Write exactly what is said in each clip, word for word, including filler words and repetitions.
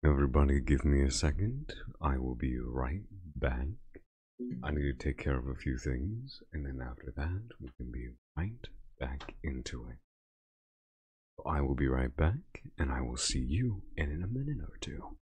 Everybody give me a second. I will be right back. I need to take care of a few things, and then after that, we can be right back into it. I will be right back, and I will see you in a minute or two.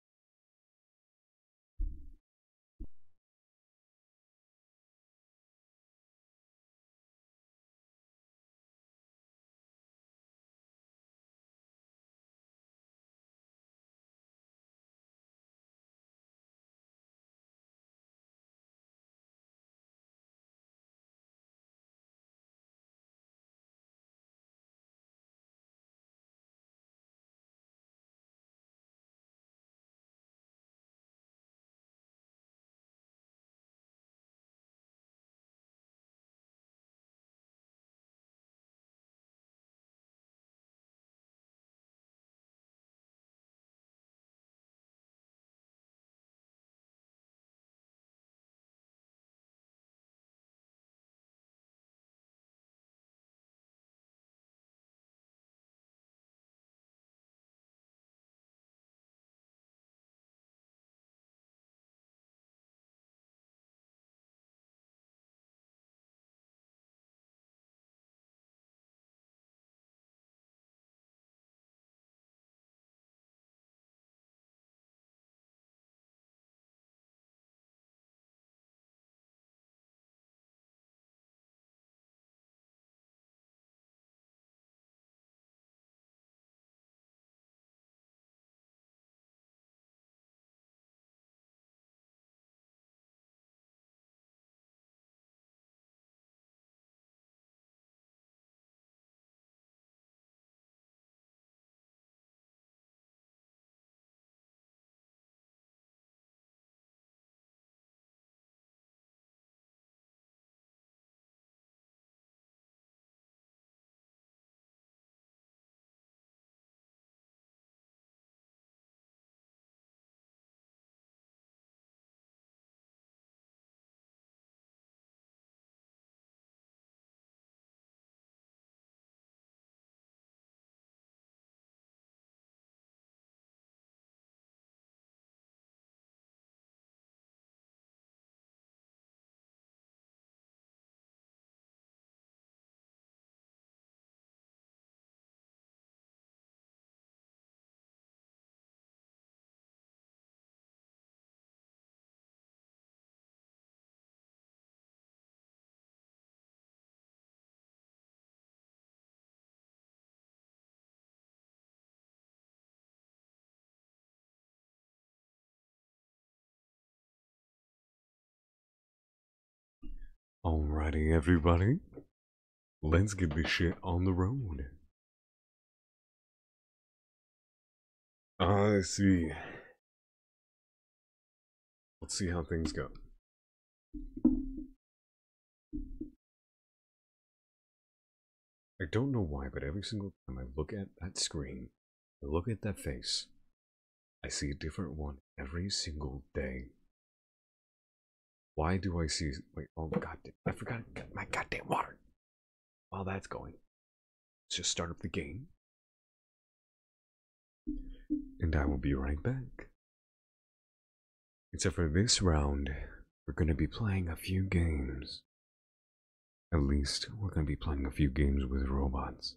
Alrighty, everybody. Let's get this shit on the road. I see. Let's see how things go. I don't know why, but every single time I look at that screen, I look at that face, I see a different one every single day. Why do I see... Wait, oh god, I forgot my goddamn water. While that's going, let's just start up the game. And I will be right back. Except for this round, we're going to be playing a few games. At least, we're going to be playing a few games with robots.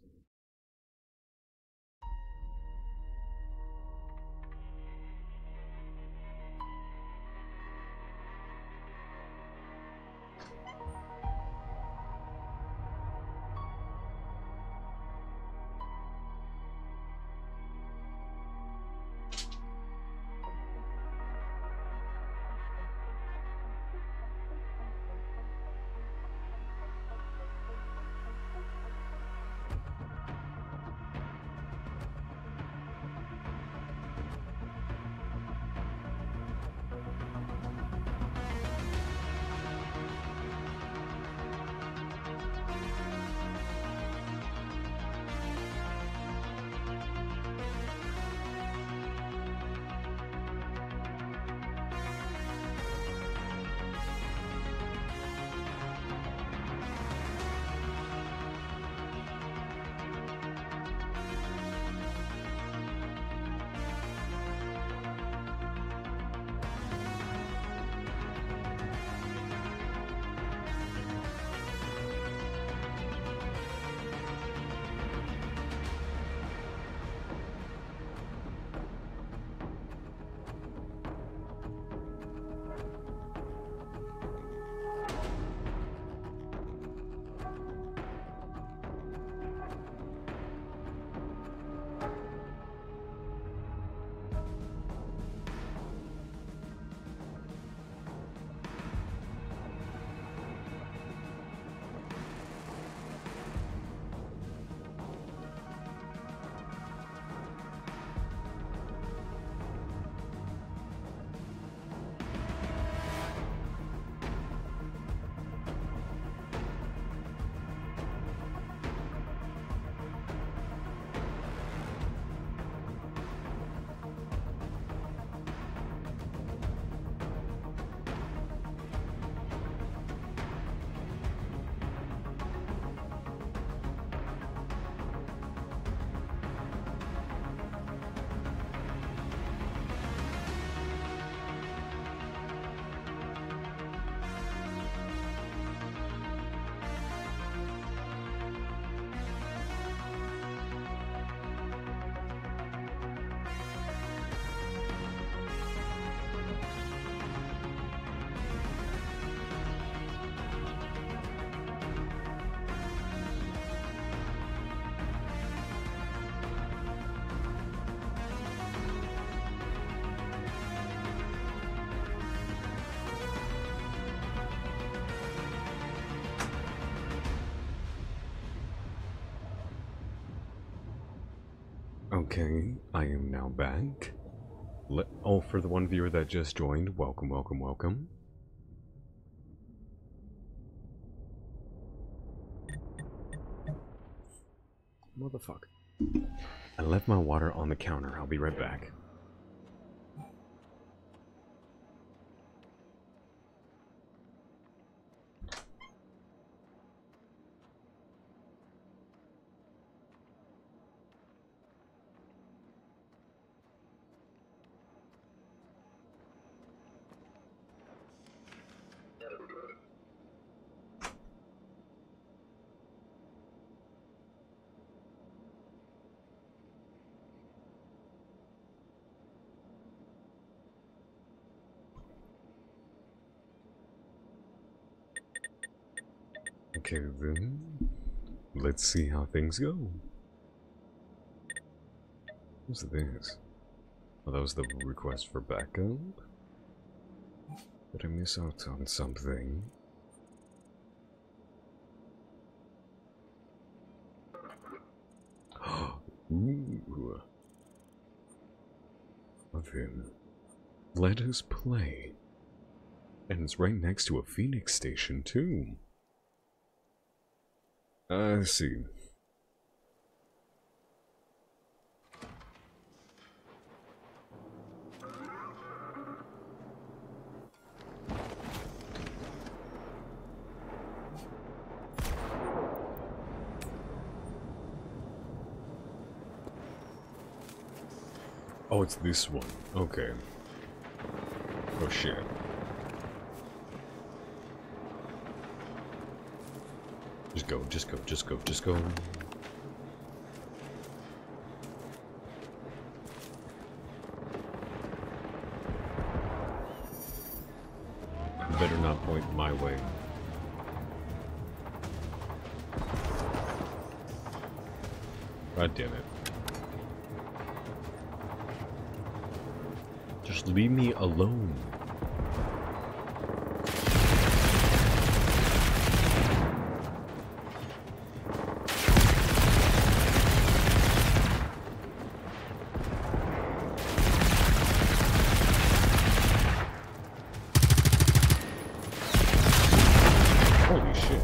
Okay, I am now back. Let, oh, for the one viewer that just joined, welcome, welcome, welcome. Motherfucker. I left my water on the counter. I'll be right back. Okay, then. Let's see how things go. What's this? Oh, that was the request for backup? Did I miss out on something? Ooh. Of him. Let us play. And it's right next to a Phoenix station, too. I see. Oh, it's this one. Okay. Oh, shit. Just go, just go, just go, just go. Better not point my way. God damn it. Just leave me alone. Holy shit.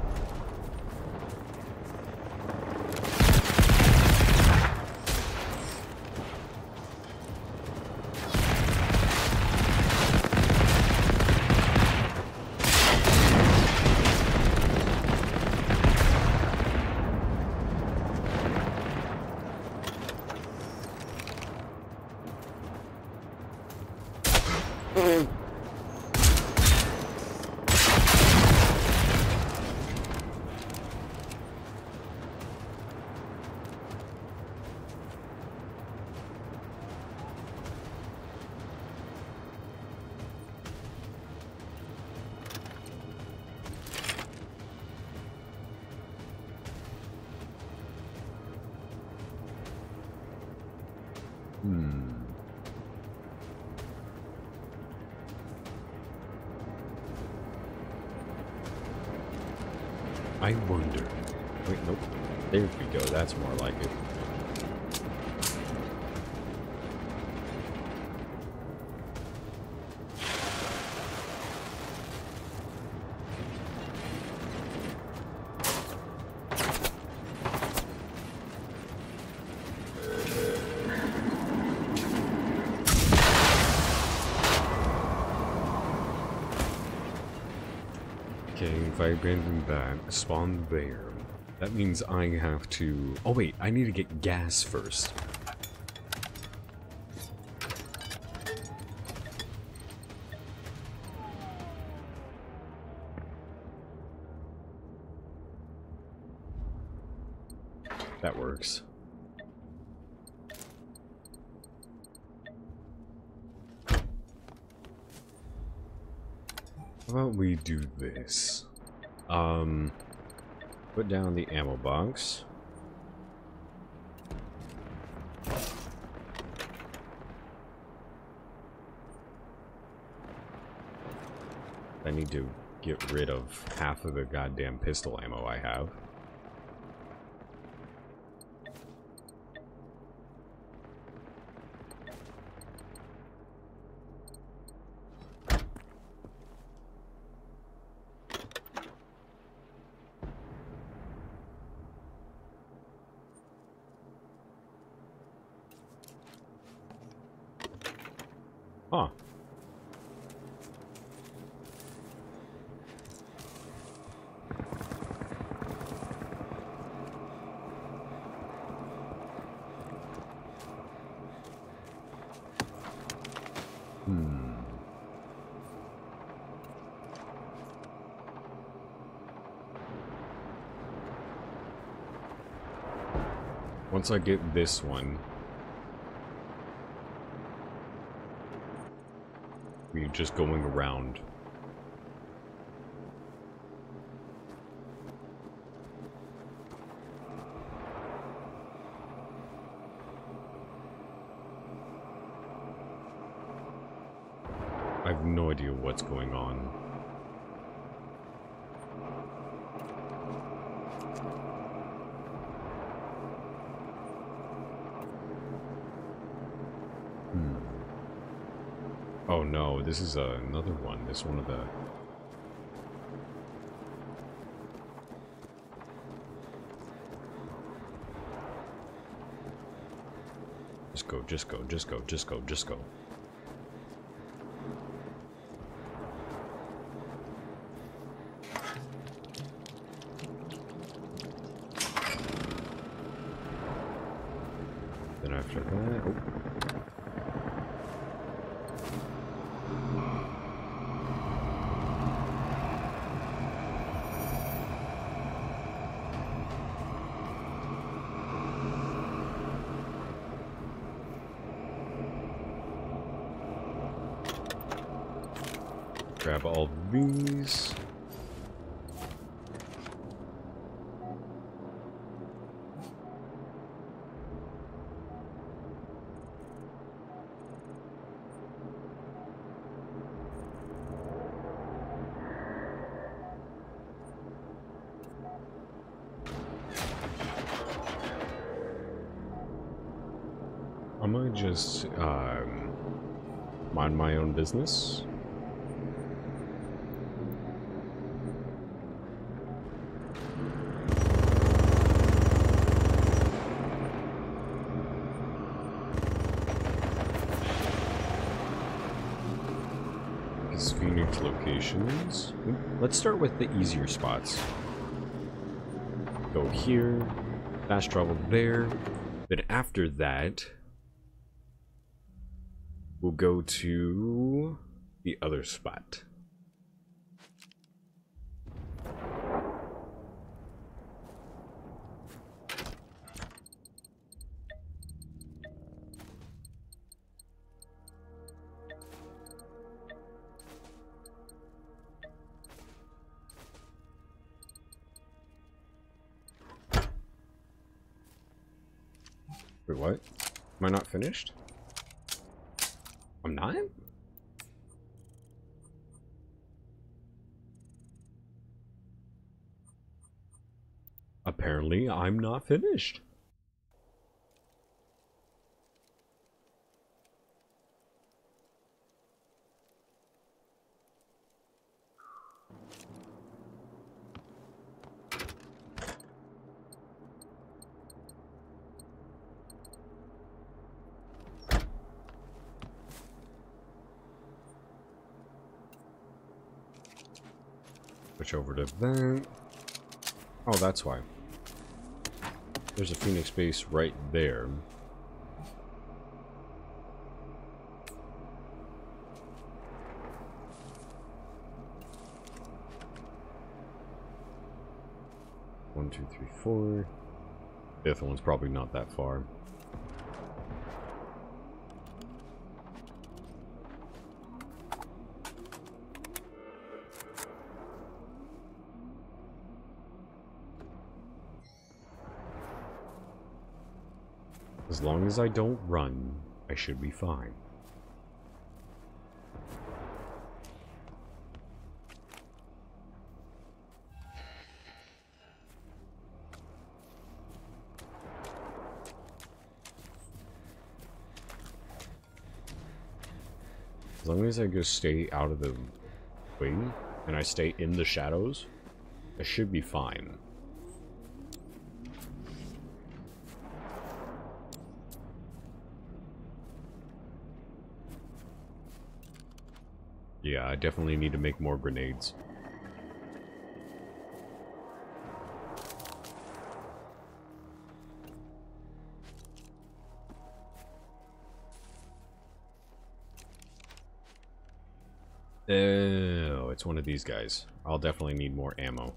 Hmm. I wonder. Wait, nope. There we go. That's more like it. Okay, if I abandon that, spawn there. That means I have to... Oh wait, I need to get gas first. That works. How about we do this? Um, put down the ammo box. I need to get rid of half of the goddamn pistol ammo I have. Huh. Hmm. Once I get this one, we're just going around. I have no idea what's going on. Hmm. Oh no, this is uh, another one. This is one of the... Just go, just go, just go, just go, just go. Then after that... Oh. Grab all these. I'm gonna just um, mind my own business. Phoenix locations. Let's start with the easier spots. Go here, fast travel there. Then after that, we'll go to the other spot. Wait, what? Am I not finished? I'm not? Apparently, I'm not finished. Switch over to that. Oh, that's why. There's a Phoenix base right there. One, two, three, four. The other one's probably not that far. As long as I don't run, I should be fine. As long as I just stay out of the way and I stay in the shadows, I should be fine. Yeah, I definitely need to make more grenades. Oh, it's one of these guys. I'll definitely need more ammo.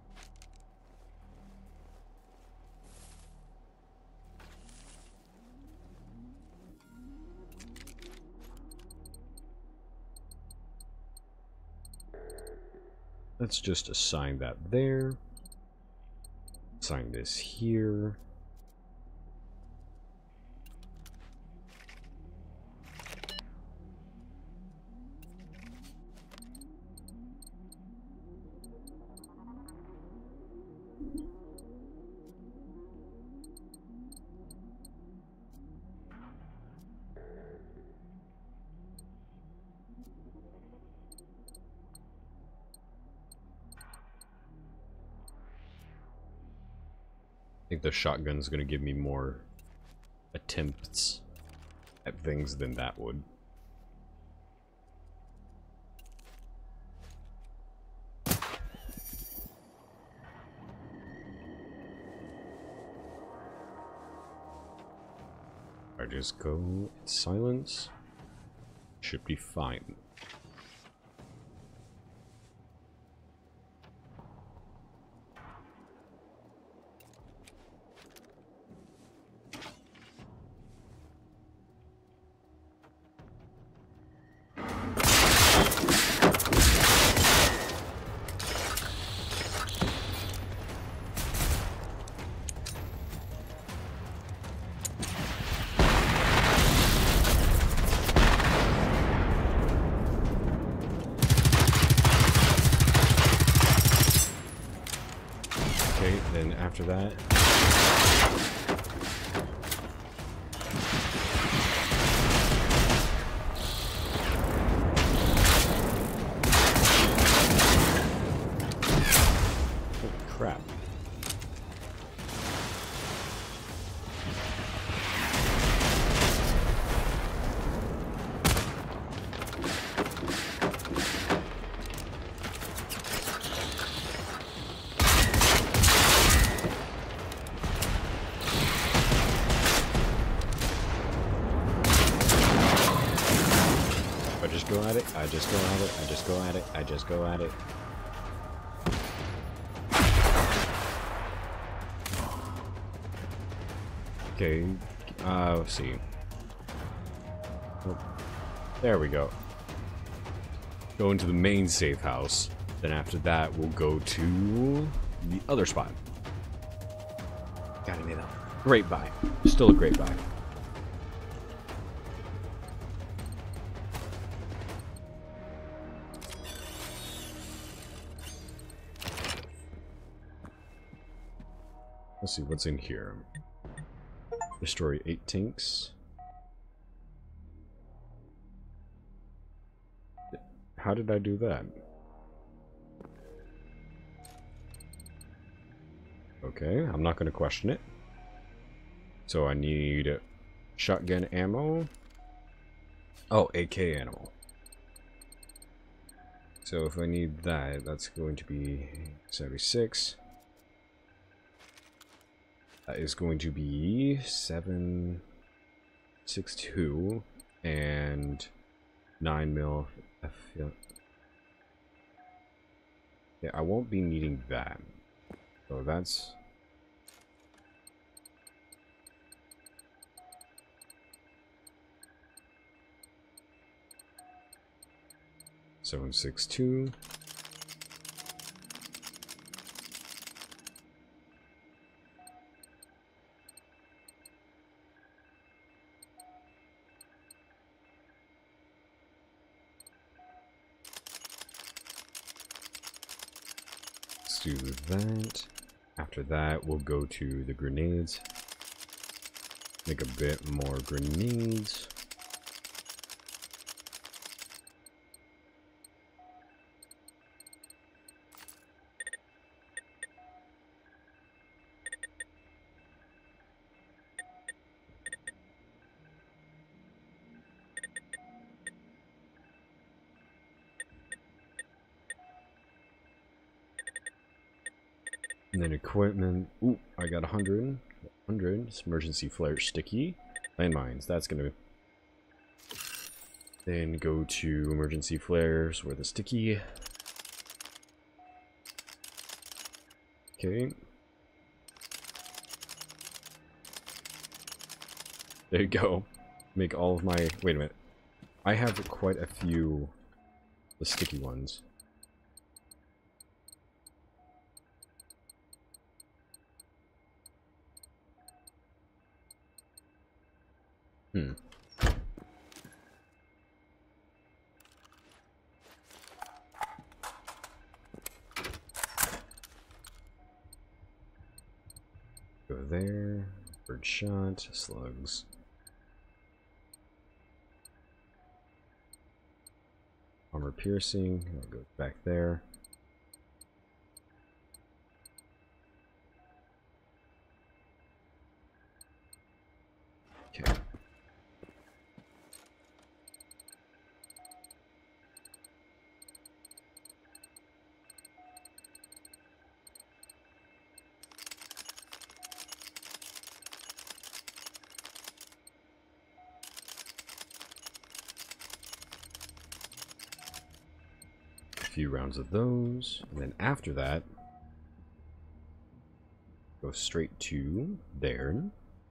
Let's just assign that there. Assign this here. I think the shotgun's gonna give me more attempts at things than that would. I just go in silence. Should be fine. Okay, then after that... Holy crap. I just go at it, I just go at it, I just go at it, I just go at it. Okay, uh, let's see. Oh, there we go. Go into the main safe house. Then after that, we'll go to the other spot. Got any though? Great buy. Still a great buy. Let's see what's in here. Destroy eight tanks. How did I do that? Okay, I'm not going to question it. So I need shotgun ammo. Oh, A K ammo. So if I need that, that's going to be seventy-six. That is going to be seven six two and nine mil. Yeah, I won't be needing that. So that's seven six two. Do that. After that, we'll go to the grenades. Make a bit more grenades. And then equipment. Ooh, I got a hundred. one hundred. It's emergency flare sticky. Landmines. That's gonna. Then go to emergency flares where the sticky. Okay. There you go. Make all of my. Wait a minute. I have quite a few. The sticky ones. Hmm. Go there. Bird shot. Slugs. Armor piercing. I'll go back there. Okay. Few rounds of those, and then after that, go straight to there.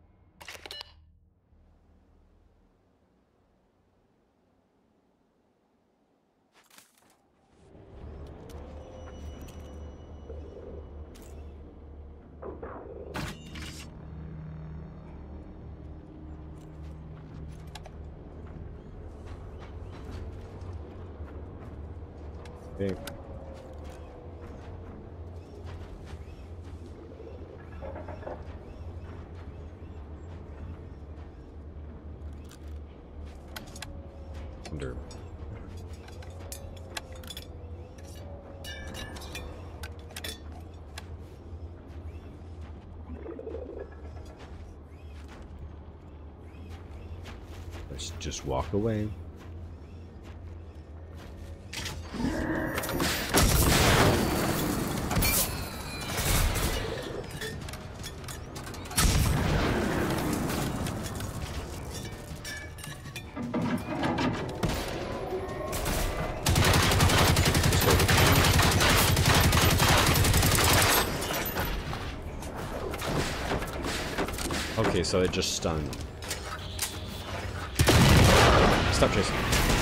Okay. Under. Let's just walk away. Okay, so it just stunned. Stop chasing.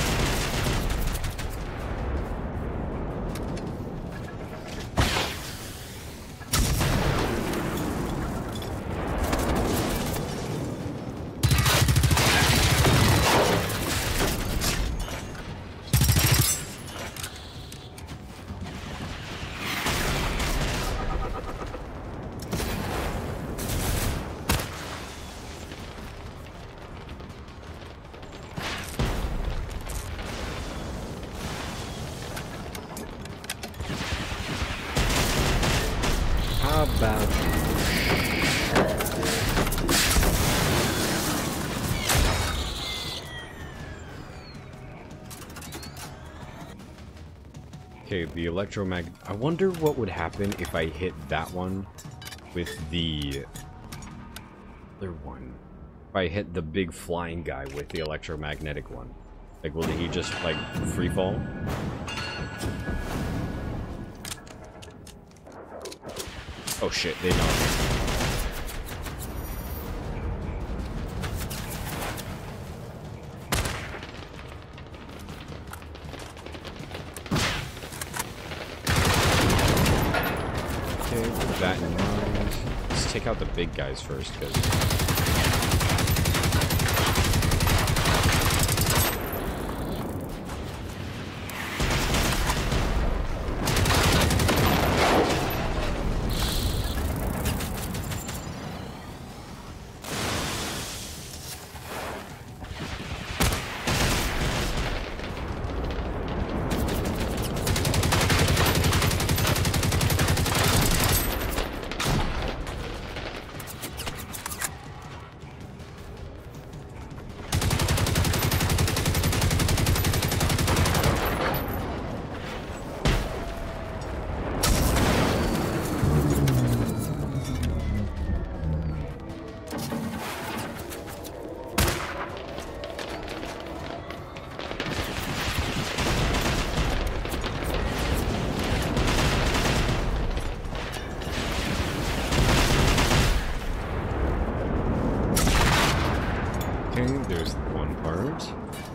How about okay, the electromag. I wonder what would happen if I hit that one with the other one. If I hit the big flying guy with the electromagnetic one. Like, will he just, like, free fall? Oh shit, they know. Okay, with that in mind, let's take out the big guys first, because... Okay, there's one part.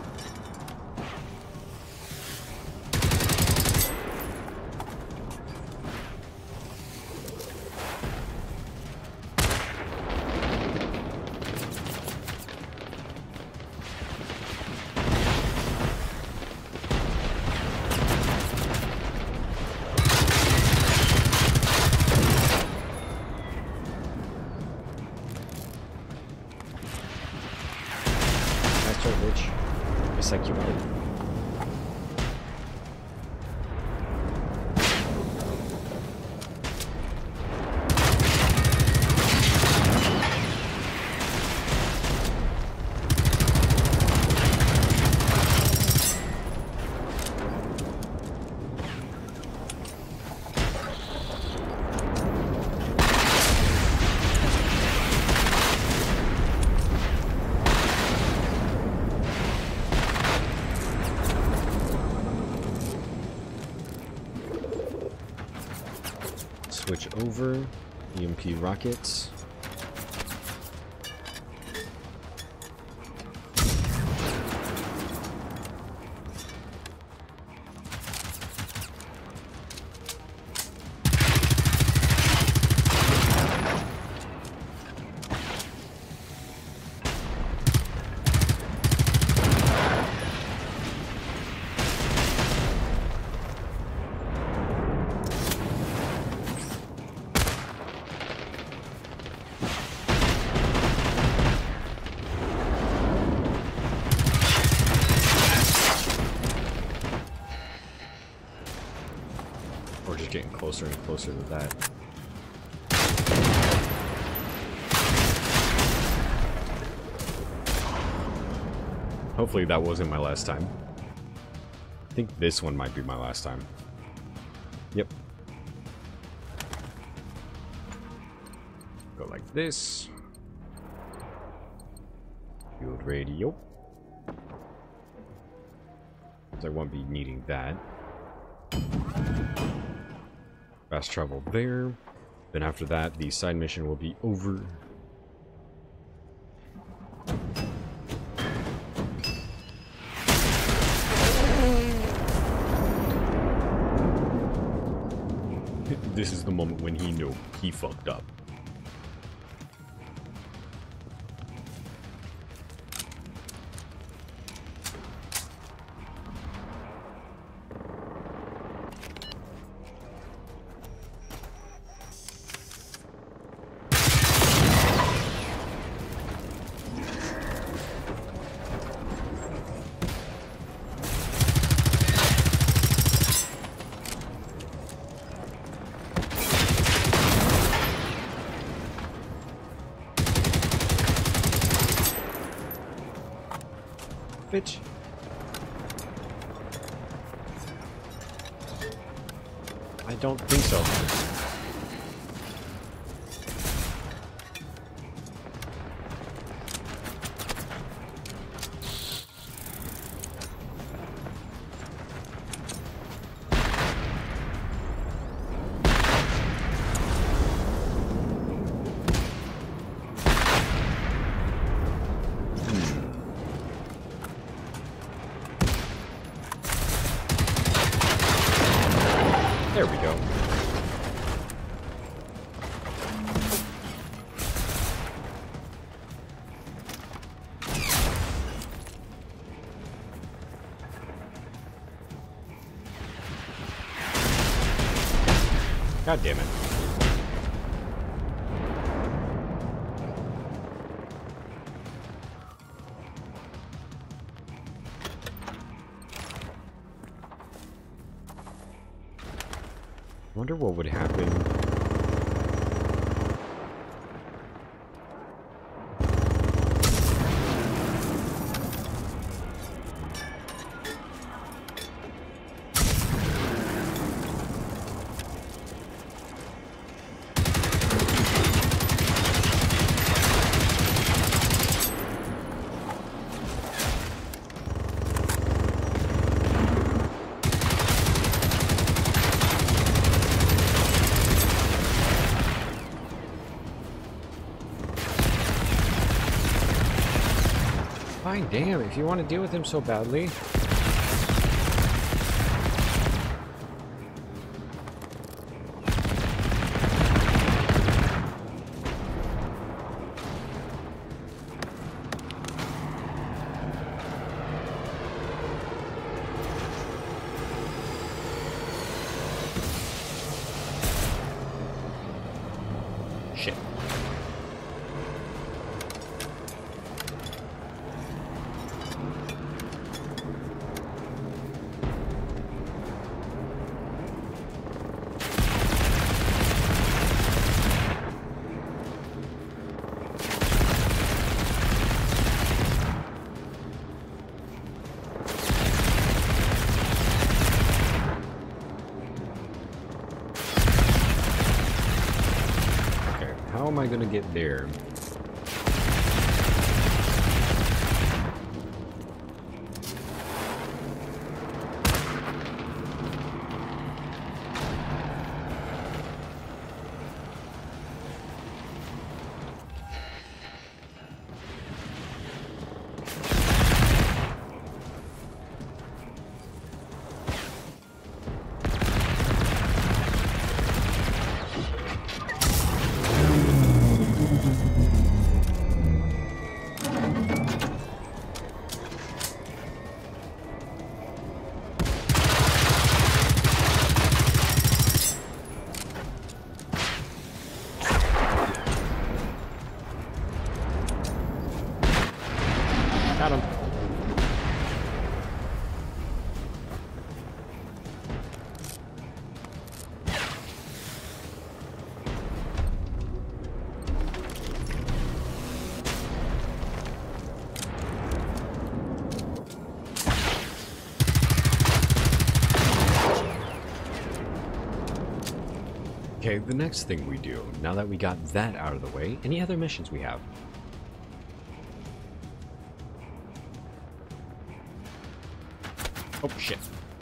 Just like you wanted. Switch over, E M P rockets. Getting closer and closer to that. Hopefully that wasn't my last time. I think this one might be my last time. Yep. Go like this. Field radio. So I won't be needing that. Fast travel there. Then after that, the side mission will be over. This is the moment when he knew he fucked up. Bitch. I don't think so. There we go. God damn it. Wonder what would happen. Fine, damn, if you want to deal with him so badly. Shit. How am I gonna get there? Got him. Okay, the next thing we do, now that we got that out of the way, any other missions we have? Oh, shit.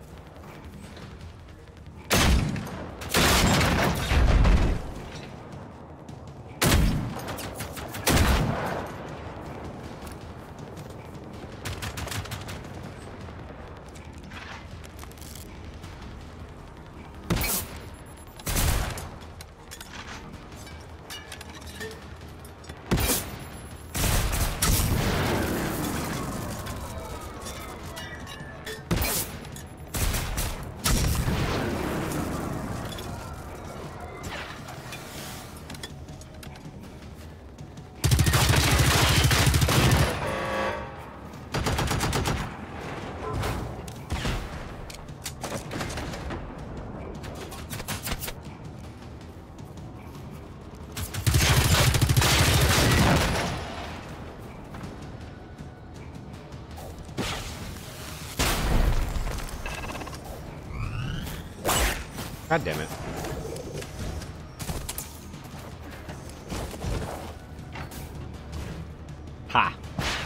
God damn it. Ha!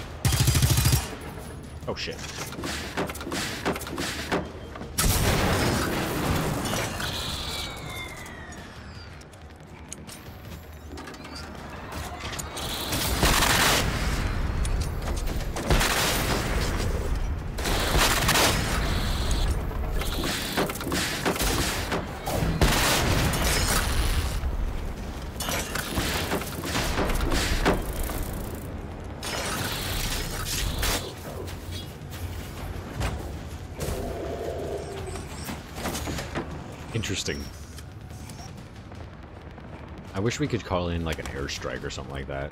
Oh shit. Interesting. I wish we could call in like an airstrike or something like that.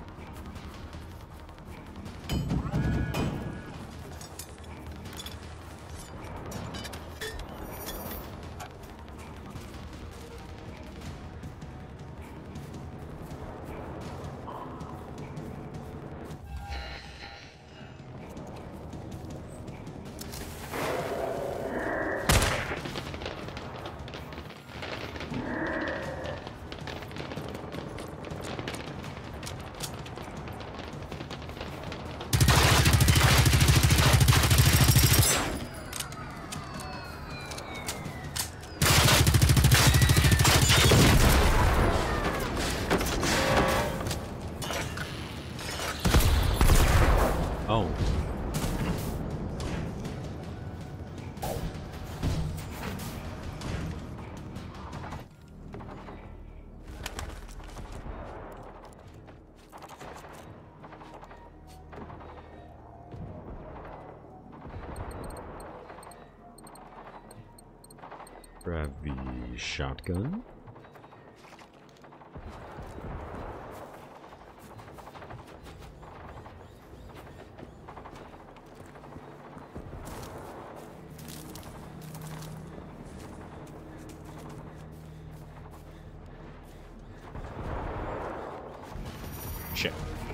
Grab the shotgun. Shit.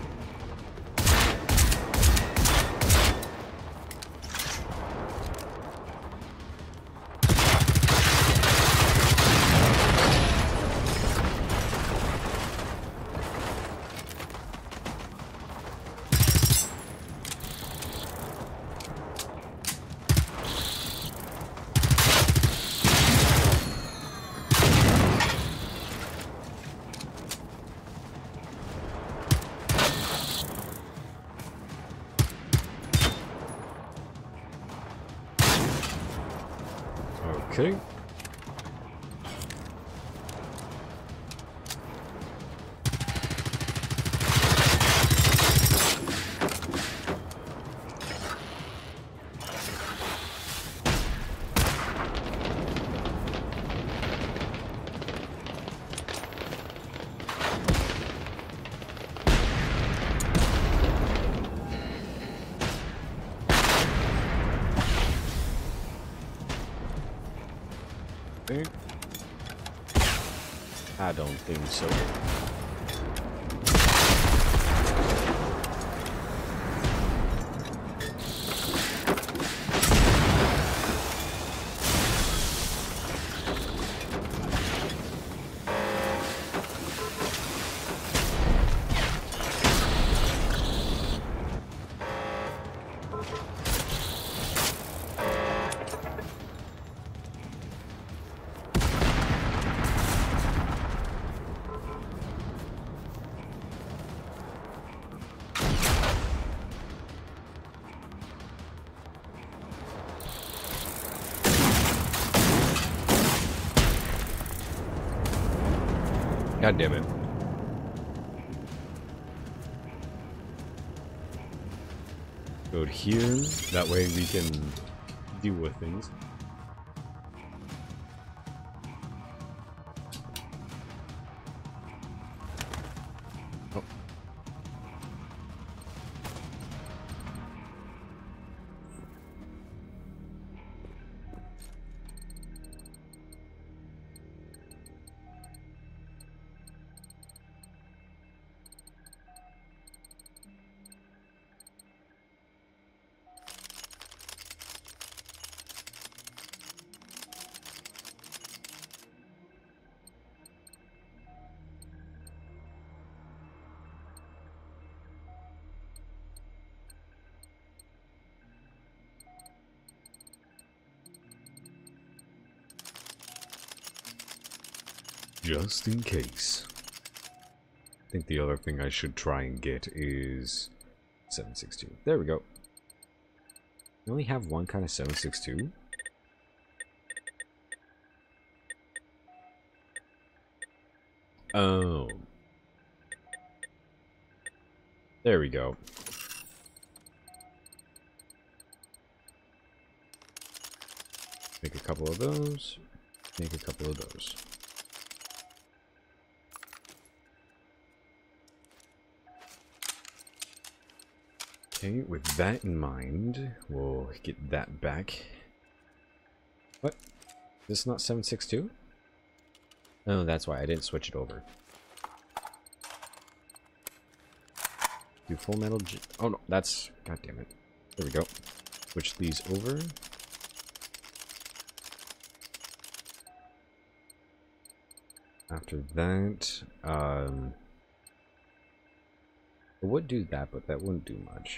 Okay. I don't think so. God damn it. Go here, that way we can deal with things. Oh. Just in case. I think the other thing I should try and get is seven six two. There we go. We only have one kind of seven six two. Oh. There we go. Make a couple of those. Make a couple of those. Okay, with that in mind, we'll get that back. What? This is not seven six two? Oh, that's why I didn't switch it over. Do full metal. J oh no, that's. God damn it. There we go. Switch these over. After that, um, it would do that, but that wouldn't do much.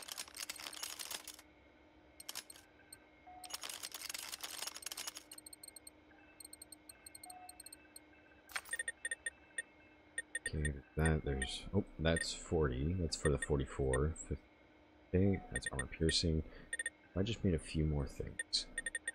Okay, that there's oh, that's forty. That's for the forty-four. fifty, that's armor piercing. I just made a few more things.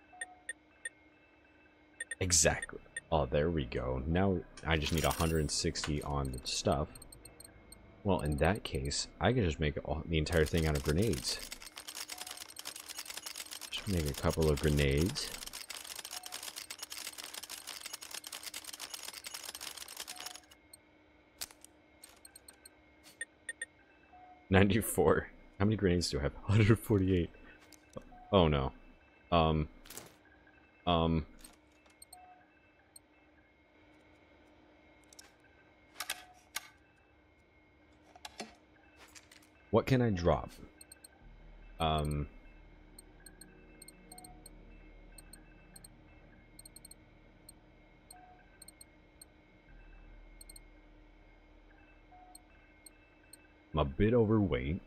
Exactly. Oh, there we go. Now I just need one hundred sixty on the stuff. Well, in that case, I can just make all, the entire thing out of grenades. Just make a couple of grenades. ninety-four. How many grenades do I have? one hundred forty-eight. Oh no. Um. Um. What can I drop? Um. I'm a bit overweight.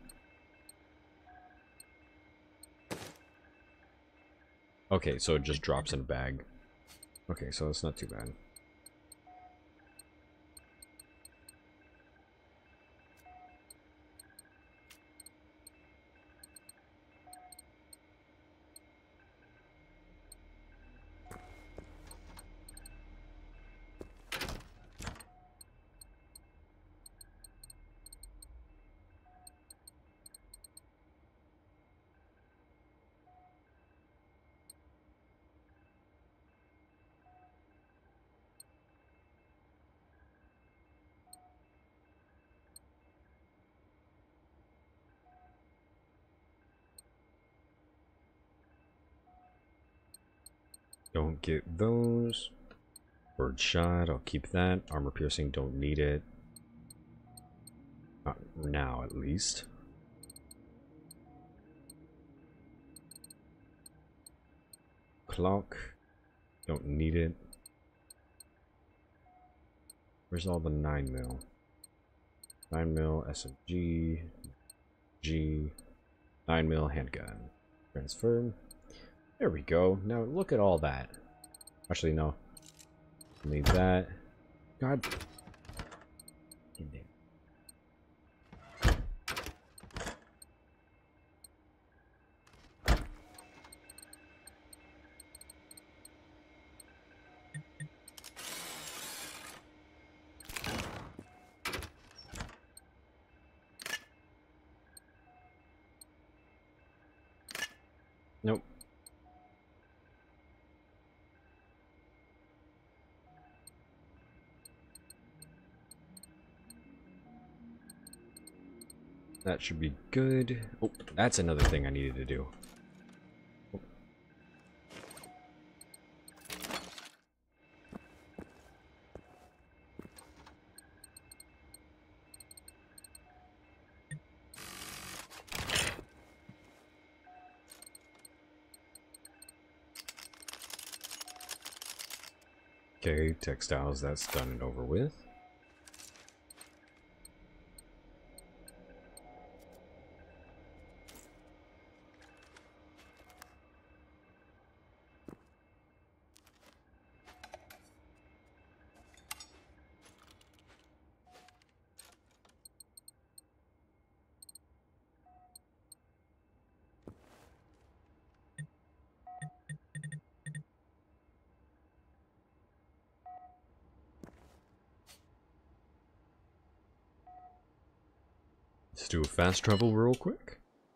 Okay, so it just drops in a bag. Okay, so it's not too bad. Don't get those. Bird shot, I'll keep that. Armor piercing, don't need it. Not now, at least. Clock, don't need it. Where's all the nine mil? nine mil, S M G, G, nine mil handgun. Transfer. There we go. Now look at all that. Actually, no. Need that. God. Nope. That should be good. Oh, that's another thing I needed to do. Oh. Okay, textiles, that's done and over with. Let's do a fast travel real quick.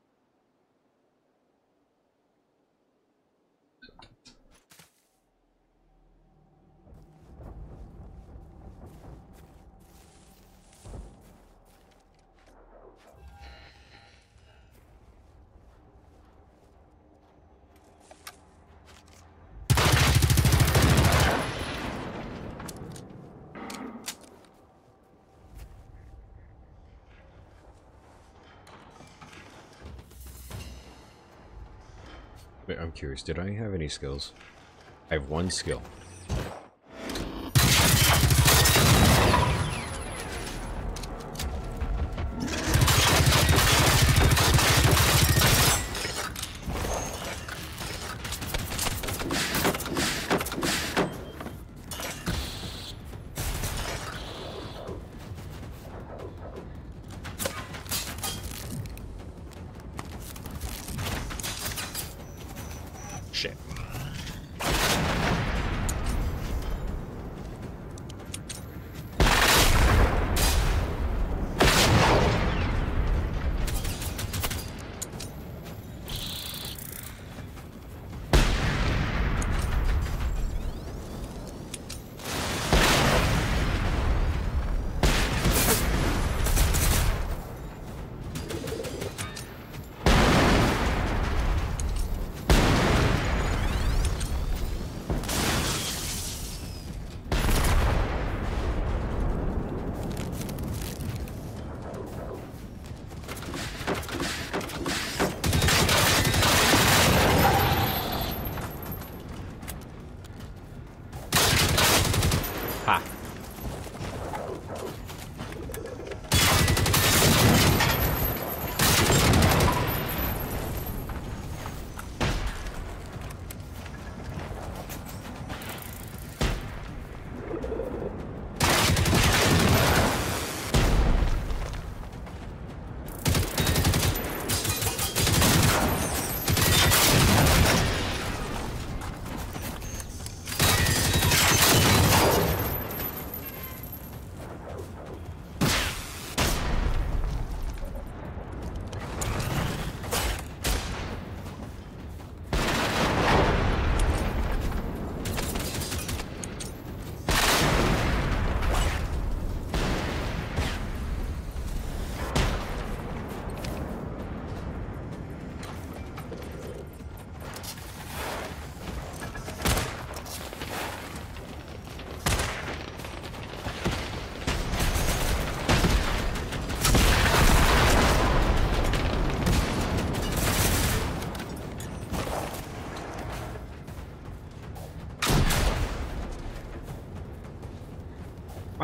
Wait, I'm curious, did I have any skills? I have one skill. Shit.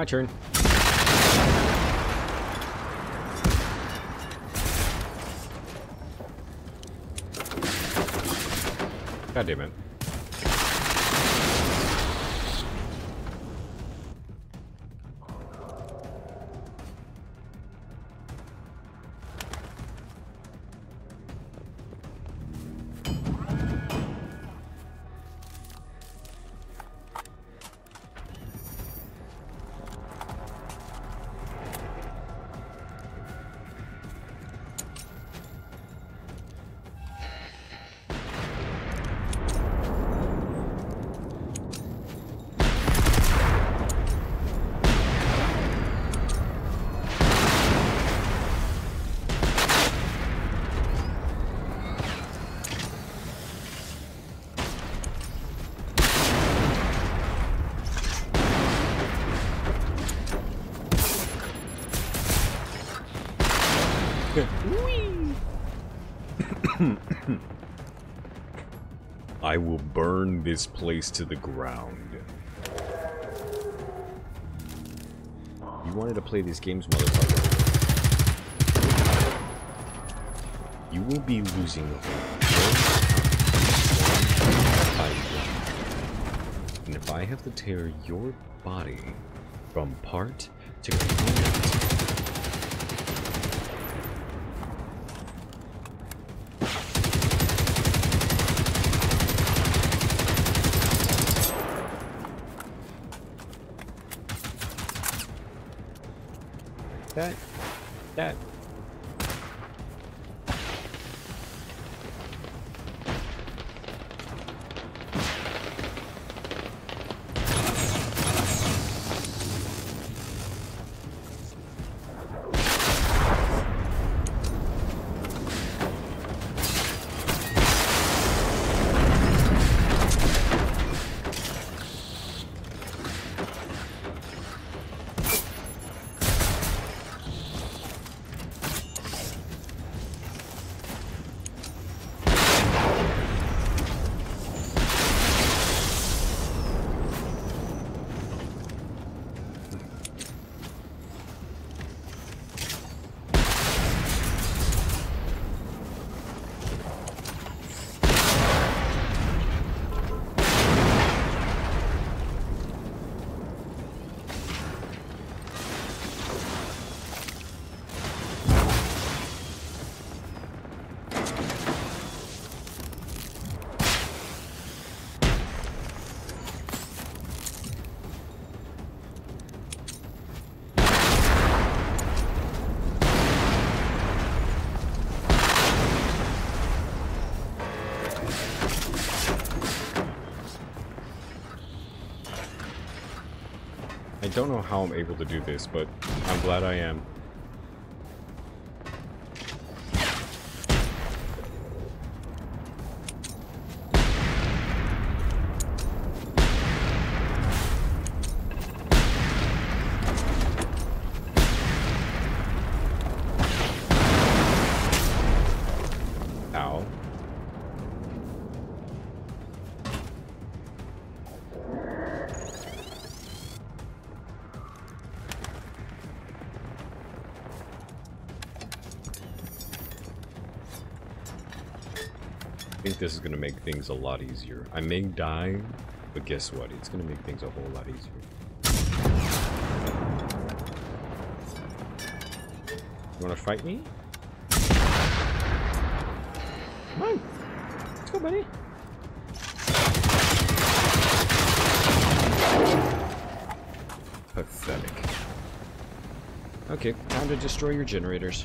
My turn. God damn it. I will burn this place to the ground. You wanted to play these games, motherfucker. You will be losing one by one. And if I have to tear your body from part to component, That, that. I don't know how I'm able to do this, but I'm glad I am. Ow. I think this is going to make things a lot easier. I may die, but guess what? It's going to make things a whole lot easier. You want to fight me? Come on. Let's go, buddy. Pathetic. Okay, time to destroy your generators.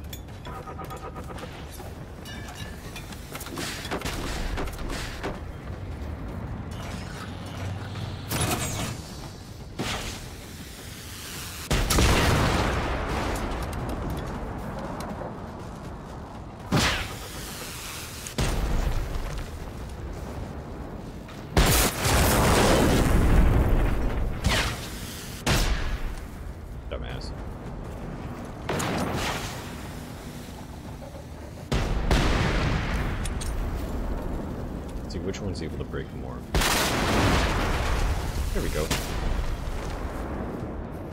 Dumbass. Let's see which one's able to break more. There we go.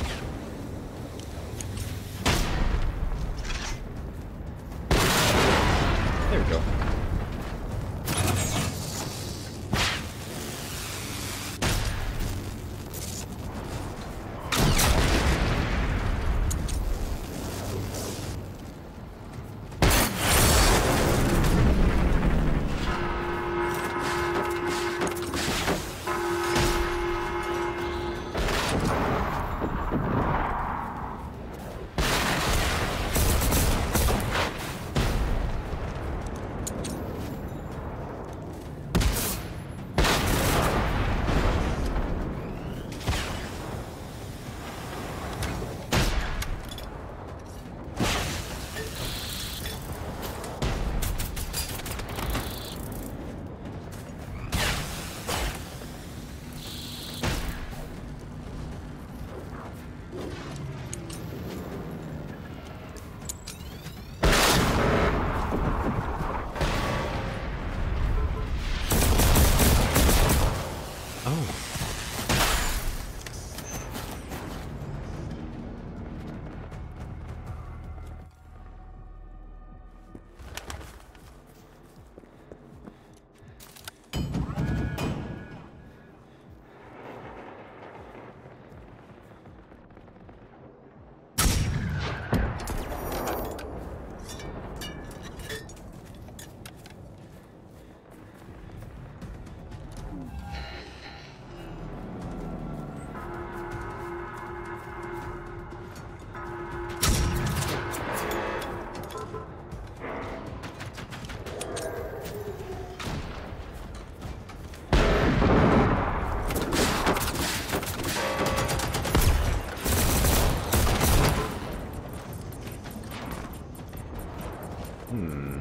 Hmm.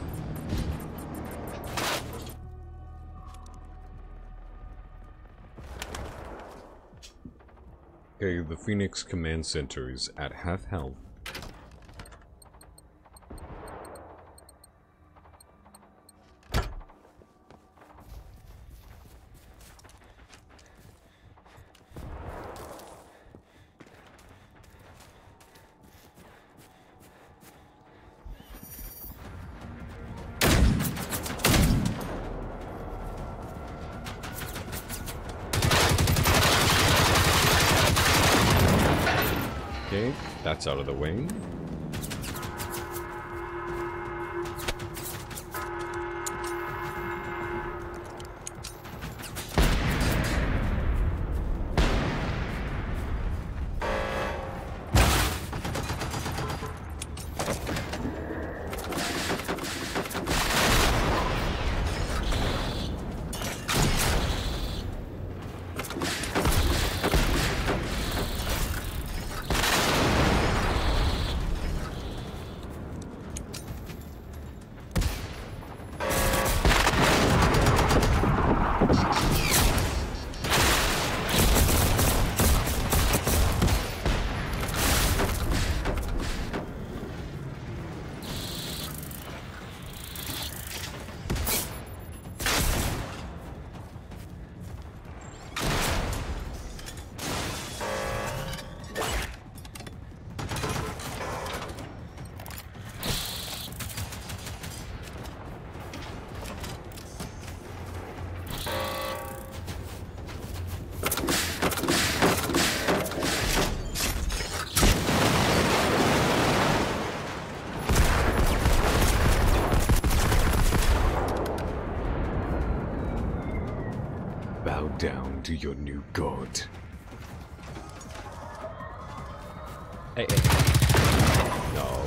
Okay, the Phoenix Command Center is at half health. Okay, that's out of the way. Bow down to your new god. Hey, hey. No.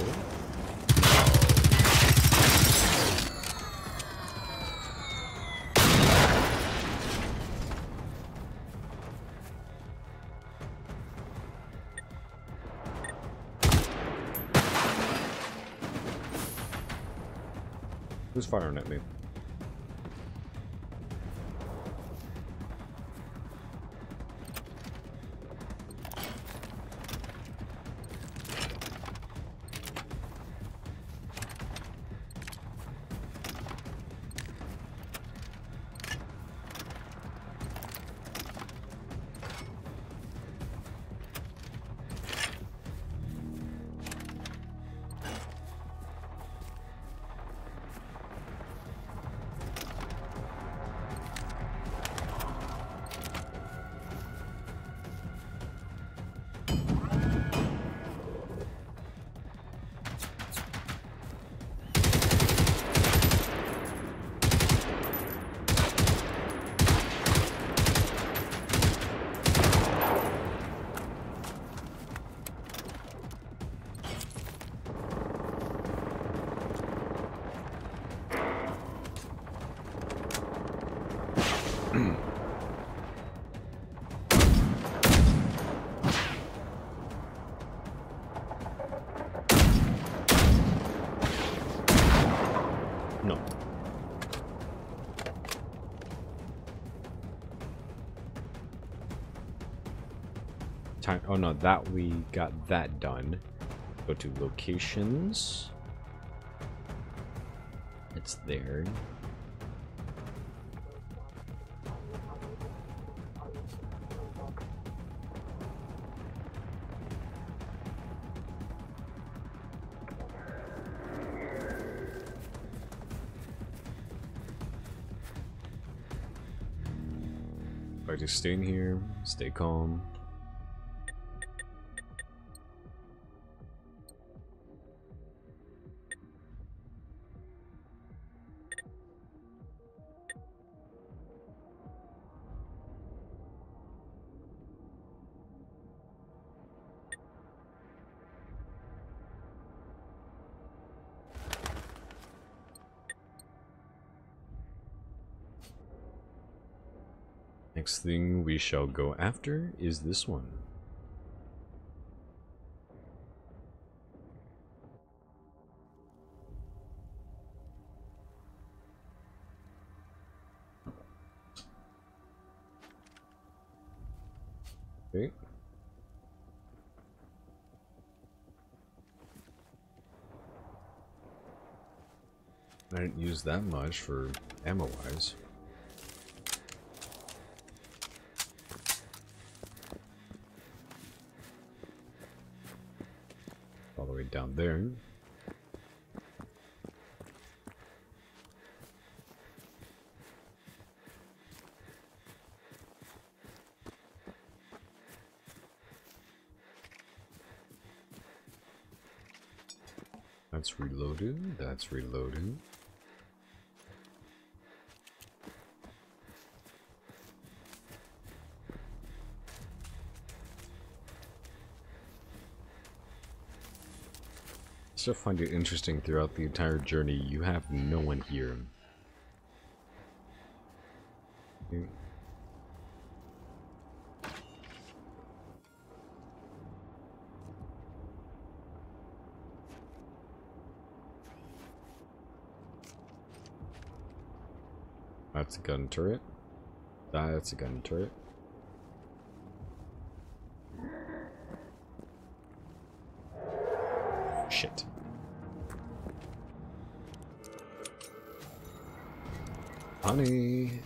Who's firing at me? No. Time. Oh no, that we got that done. Go to locations. It's there. I just stay in here, stay calm. Next thing we shall go after is this one. Okay. I didn't use that much for ammo-wise. All the way down there. That's reloaded. That's reloaded. I still find it interesting throughout the entire journey, you have no one here. Okay. That's a gun turret. That's a gun turret. Shit. Honey.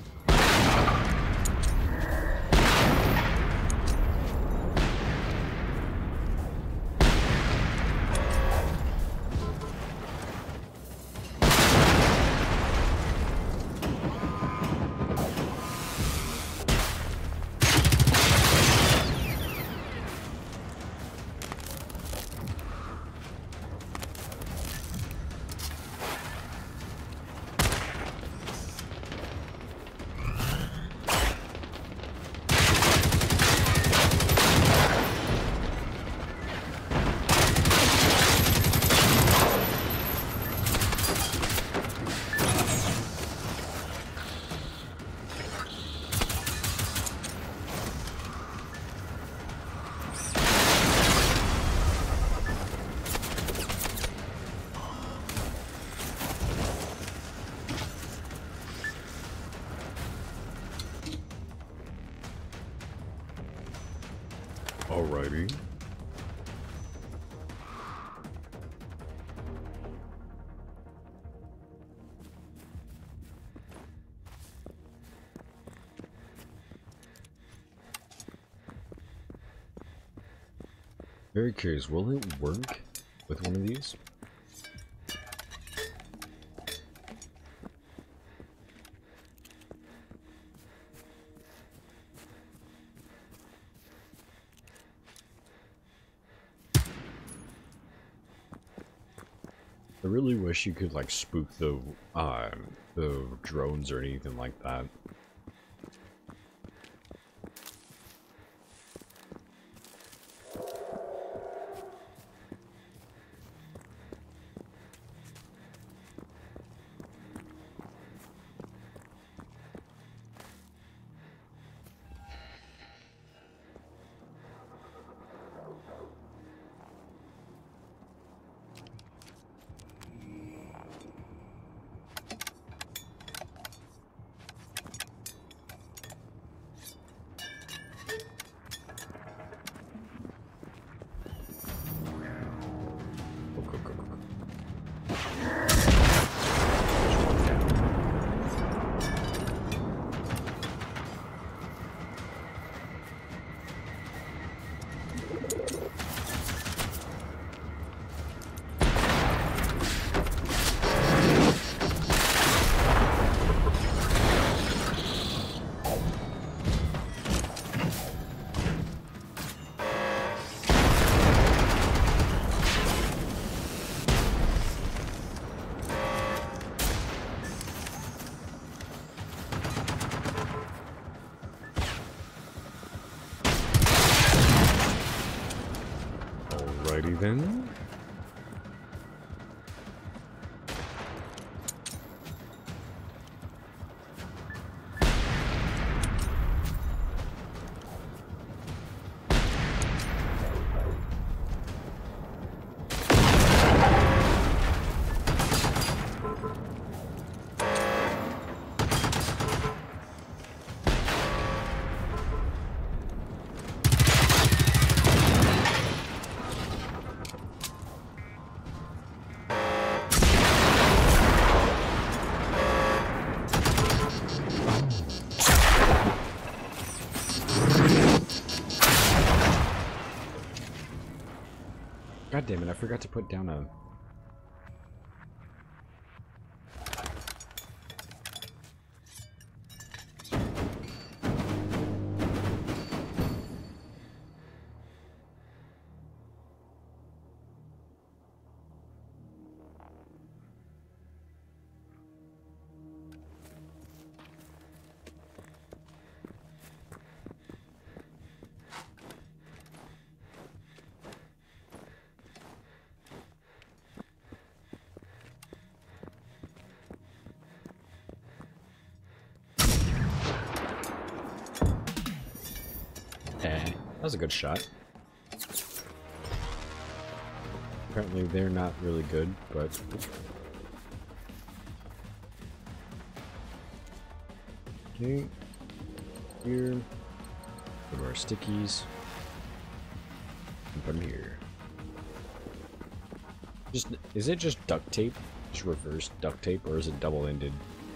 Alrighty. Very curious, will it work with one of these? I really wish you could like spook the uh, the drones or anything like that. Alrighty then. damn it, I forgot to put down a... Eh, that was a good shot. Apparently they're not really good, but... Okay. Here. Put our stickies. And put them here. Just, is it just duct tape? Just reverse duct tape, or is it double-ended?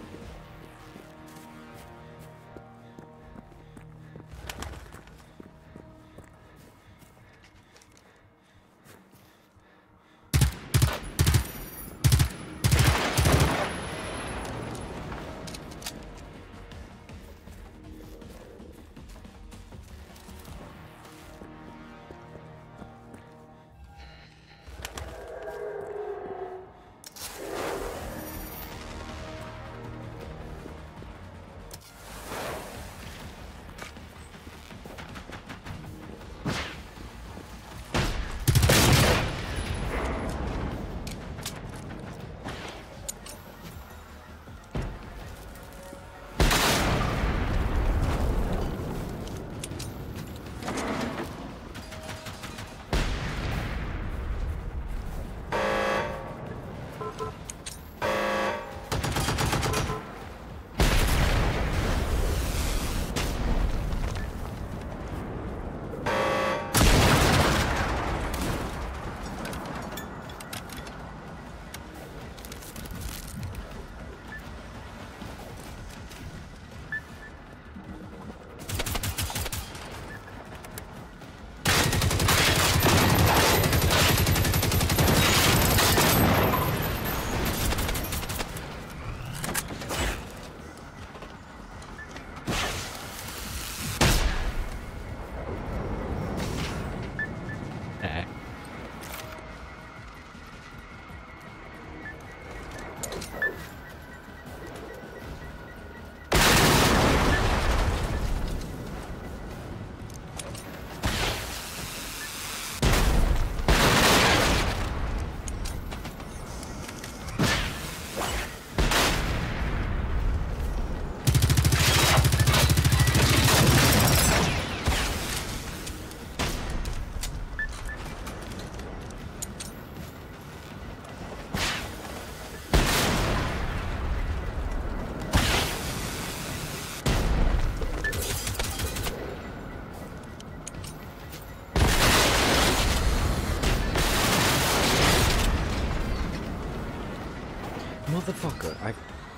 Motherfucker, I...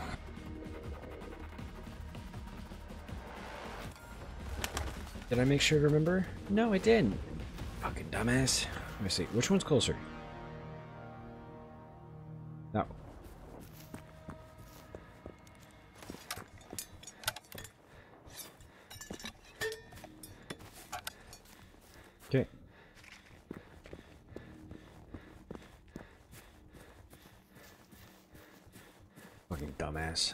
Did I make sure to remember? No, I didn't. Fucking dumbass. Let me see. Which one's closer? No. Okay. Fucking dumbass.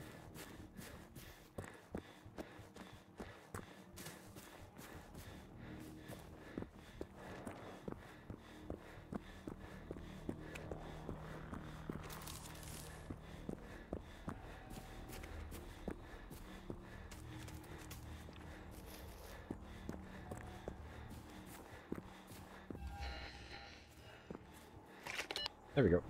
There we go.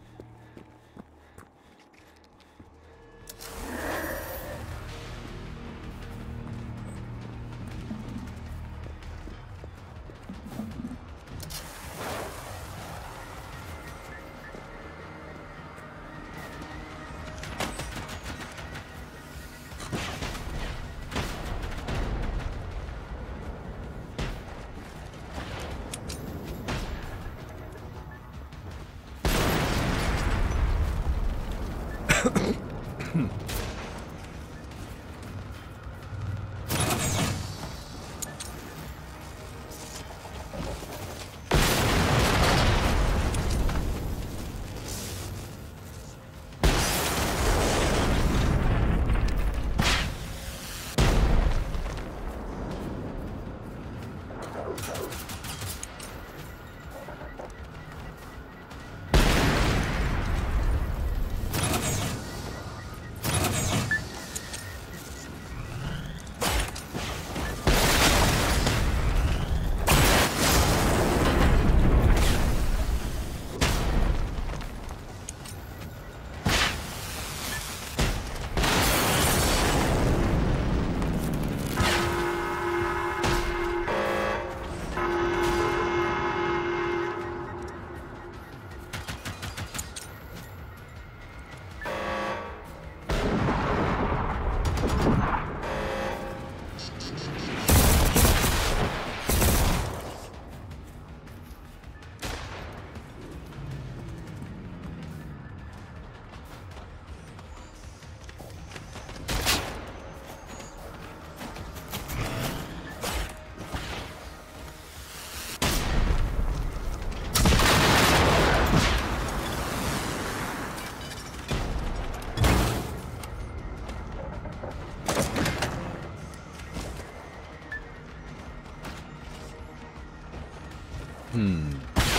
Hmm.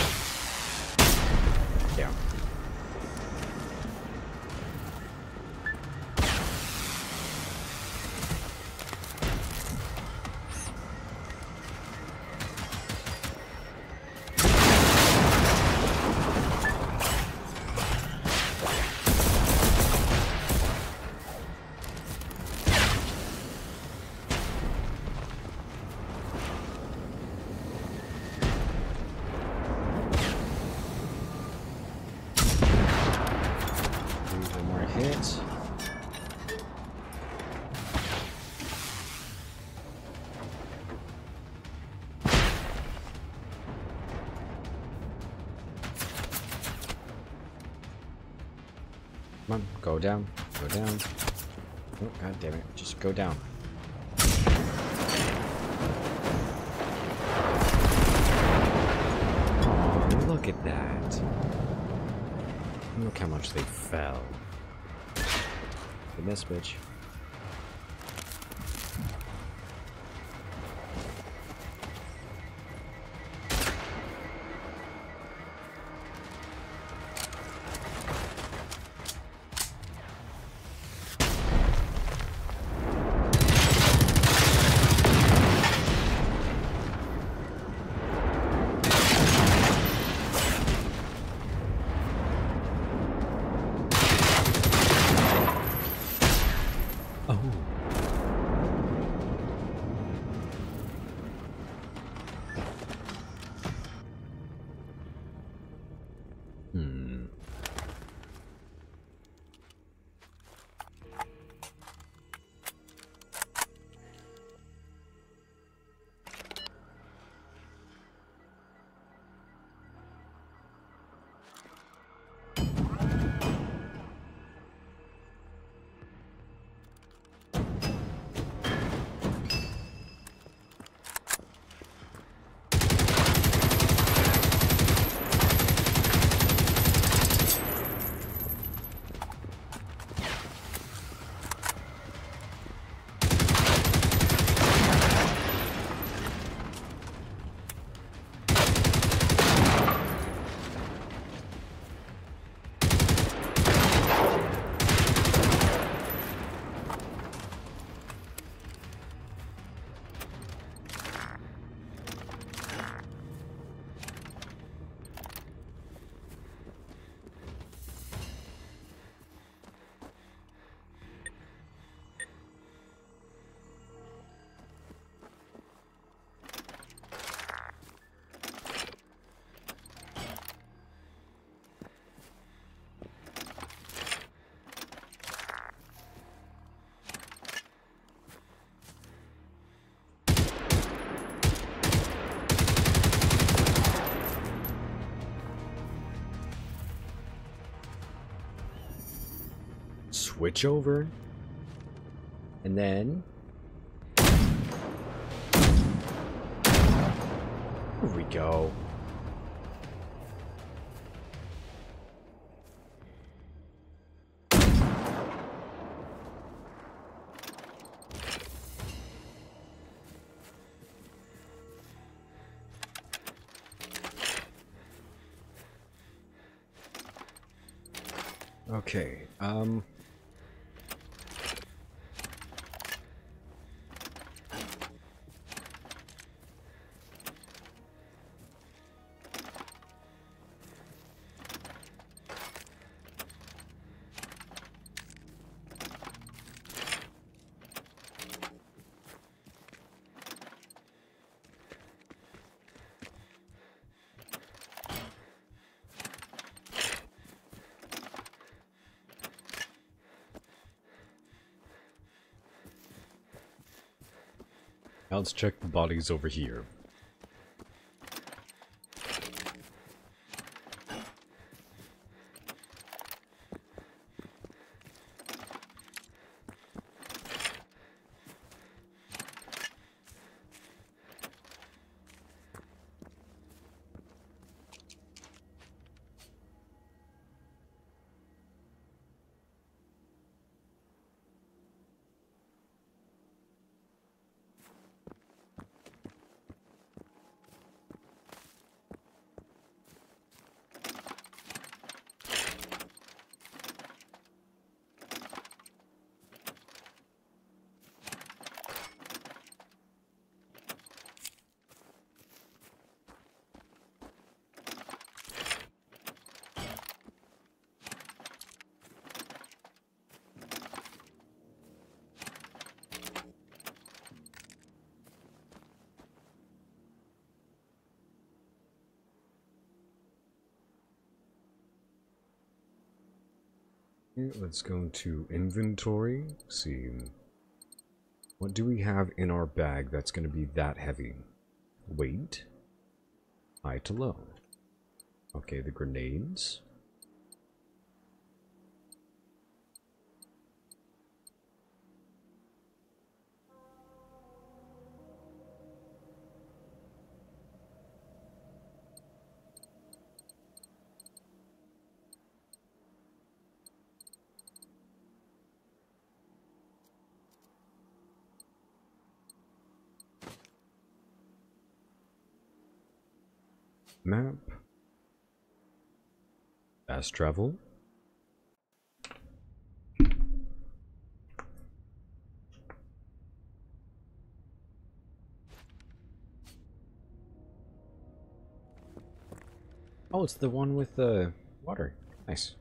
Yeah. Hit. Come on, go down, go down. Oh, god damn it, just go down. Oh, look at that. Look how much they fell. This bitch. switch over. And then... Here we go. Okay, um... Now let's check the bodies over here. Let's go to inventory, see what do we have in our bag that's going to be that heavy. Weight, high to low. Okay, the grenades. Map. Fast travel. Oh, it's the one with the water. Nice.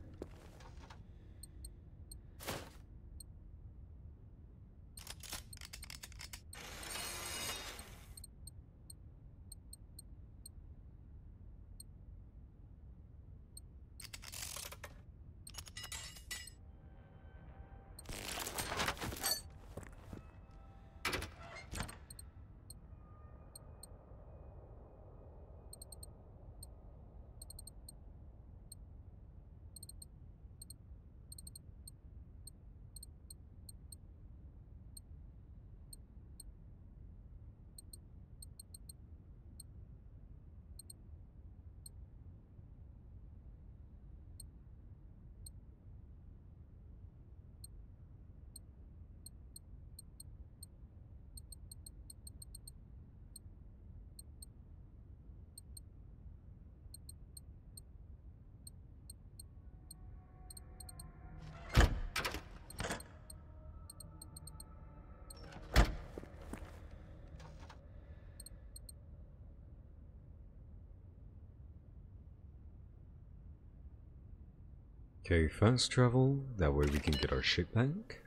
Okay, fast travel, that way we can get our ship back.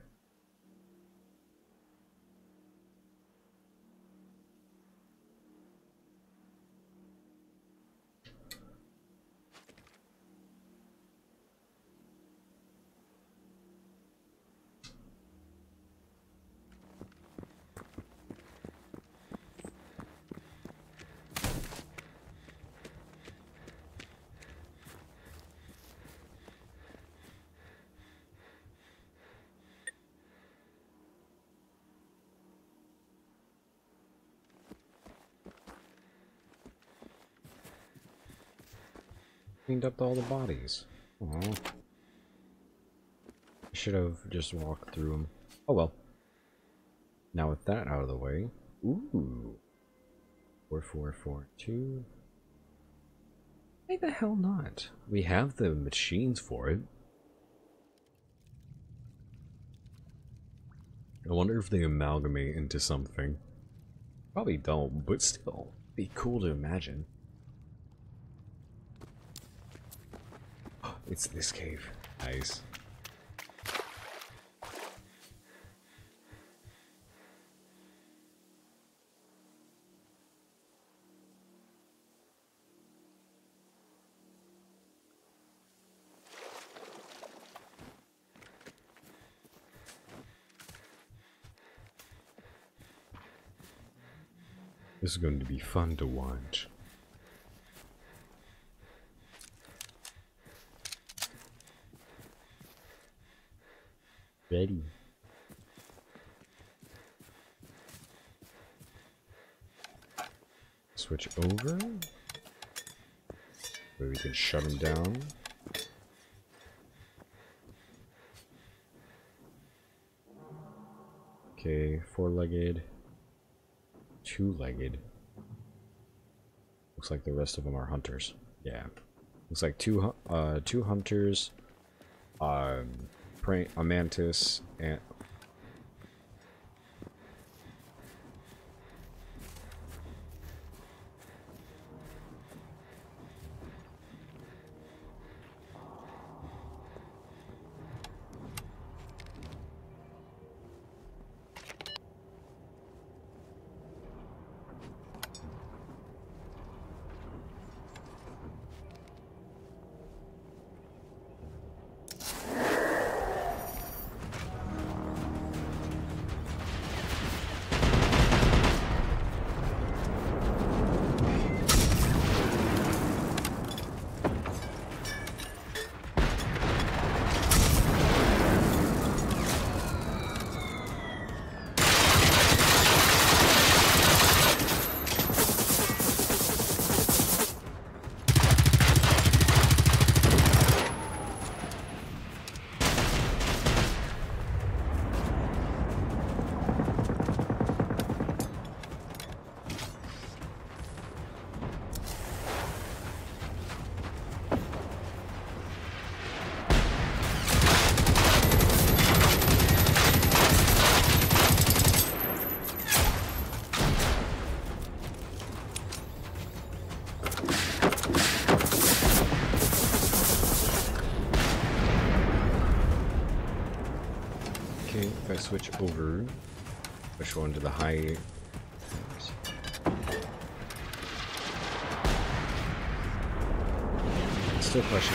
cleaned up all the bodies. Aw. I should have just walked through them. Oh well. Now with that out of the way. Ooh. four four four two. Why the hell not? We have the machines for it. I wonder if they amalgamate into something. Probably don't, but still. Be cool to imagine. It's this cave. Nice. This is going to be fun to watch. Ready. Switch over. So we can shut him down. Okay, four-legged. Two-legged. Looks like the rest of them are hunters. Yeah. Looks like two uh two hunters, um prey, a mantis, and switch over, push one to the high. Still question.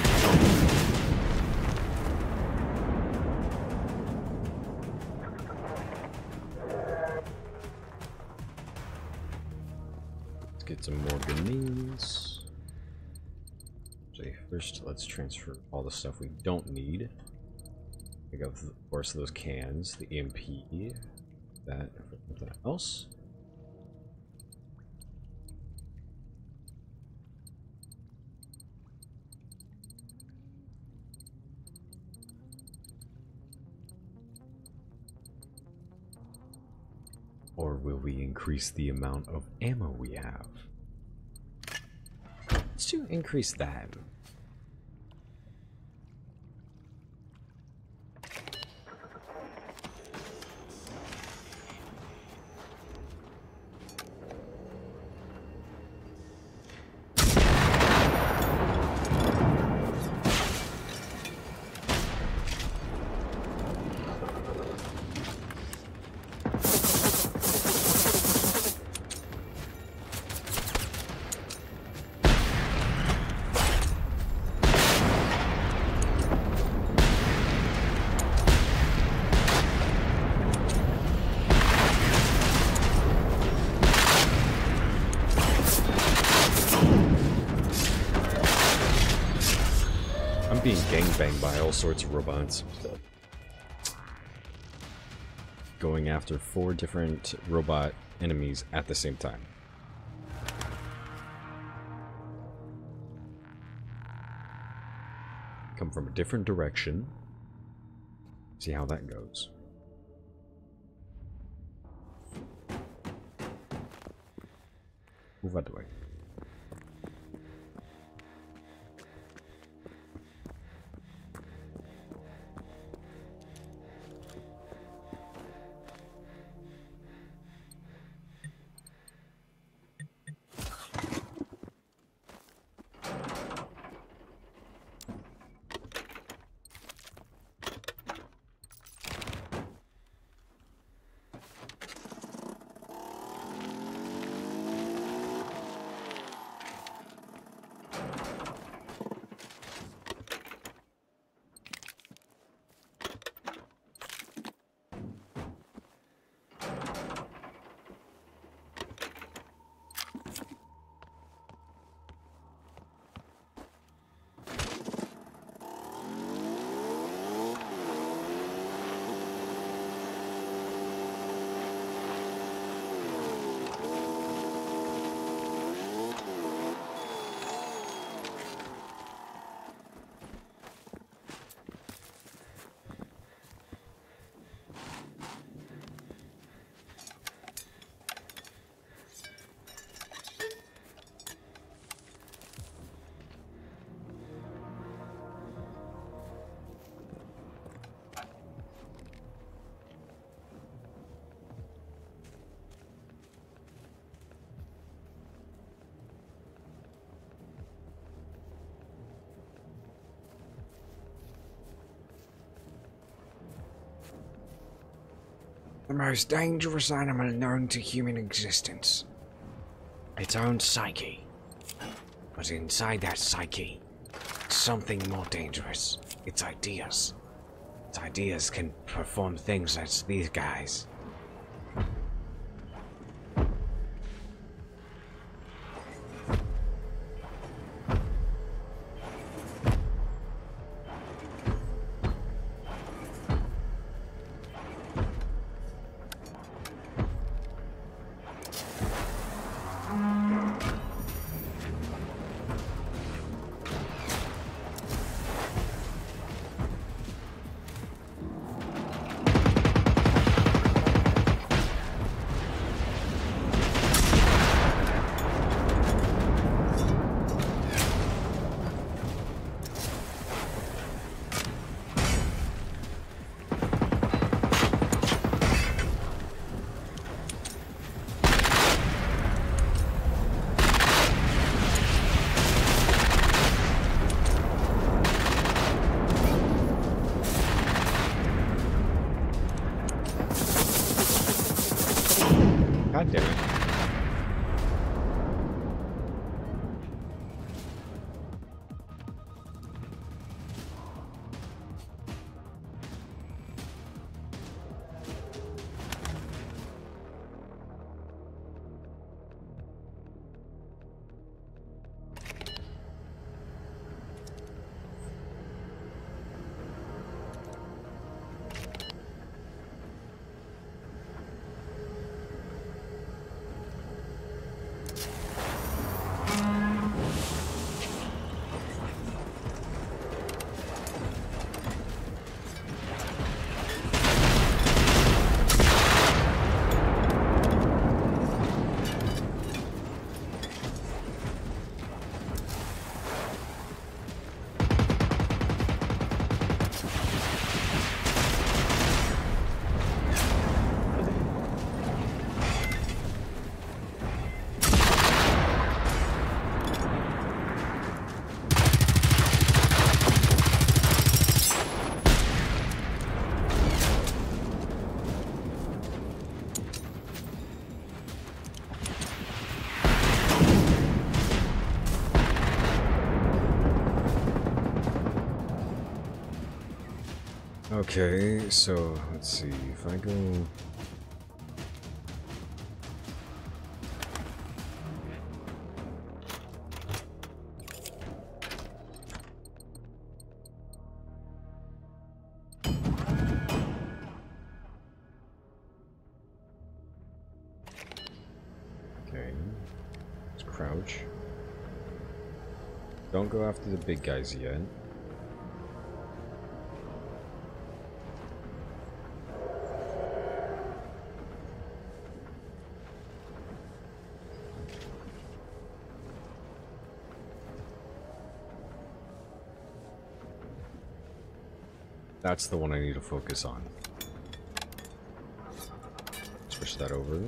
Let's get some more grenades. Okay, first let's transfer all the stuff we don't need. Pick up, of course, those cans, the E M P, that, nothing else. Or will we increase the amount of ammo we have? Let's do increase that. Being gangbanged by all sorts of robots. Going after four different robot enemies at the same time. come from a different direction. See how that goes. Move out the way. The most dangerous animal known to human existence. Its own psyche. But inside that psyche, something more dangerous. Its ideas. Its ideas can perform things as these guys. God damn it. Okay, so let's see if I go. Okay, let's crouch. Don't go after the big guys yet. That's the one I need to focus on. Switch that over.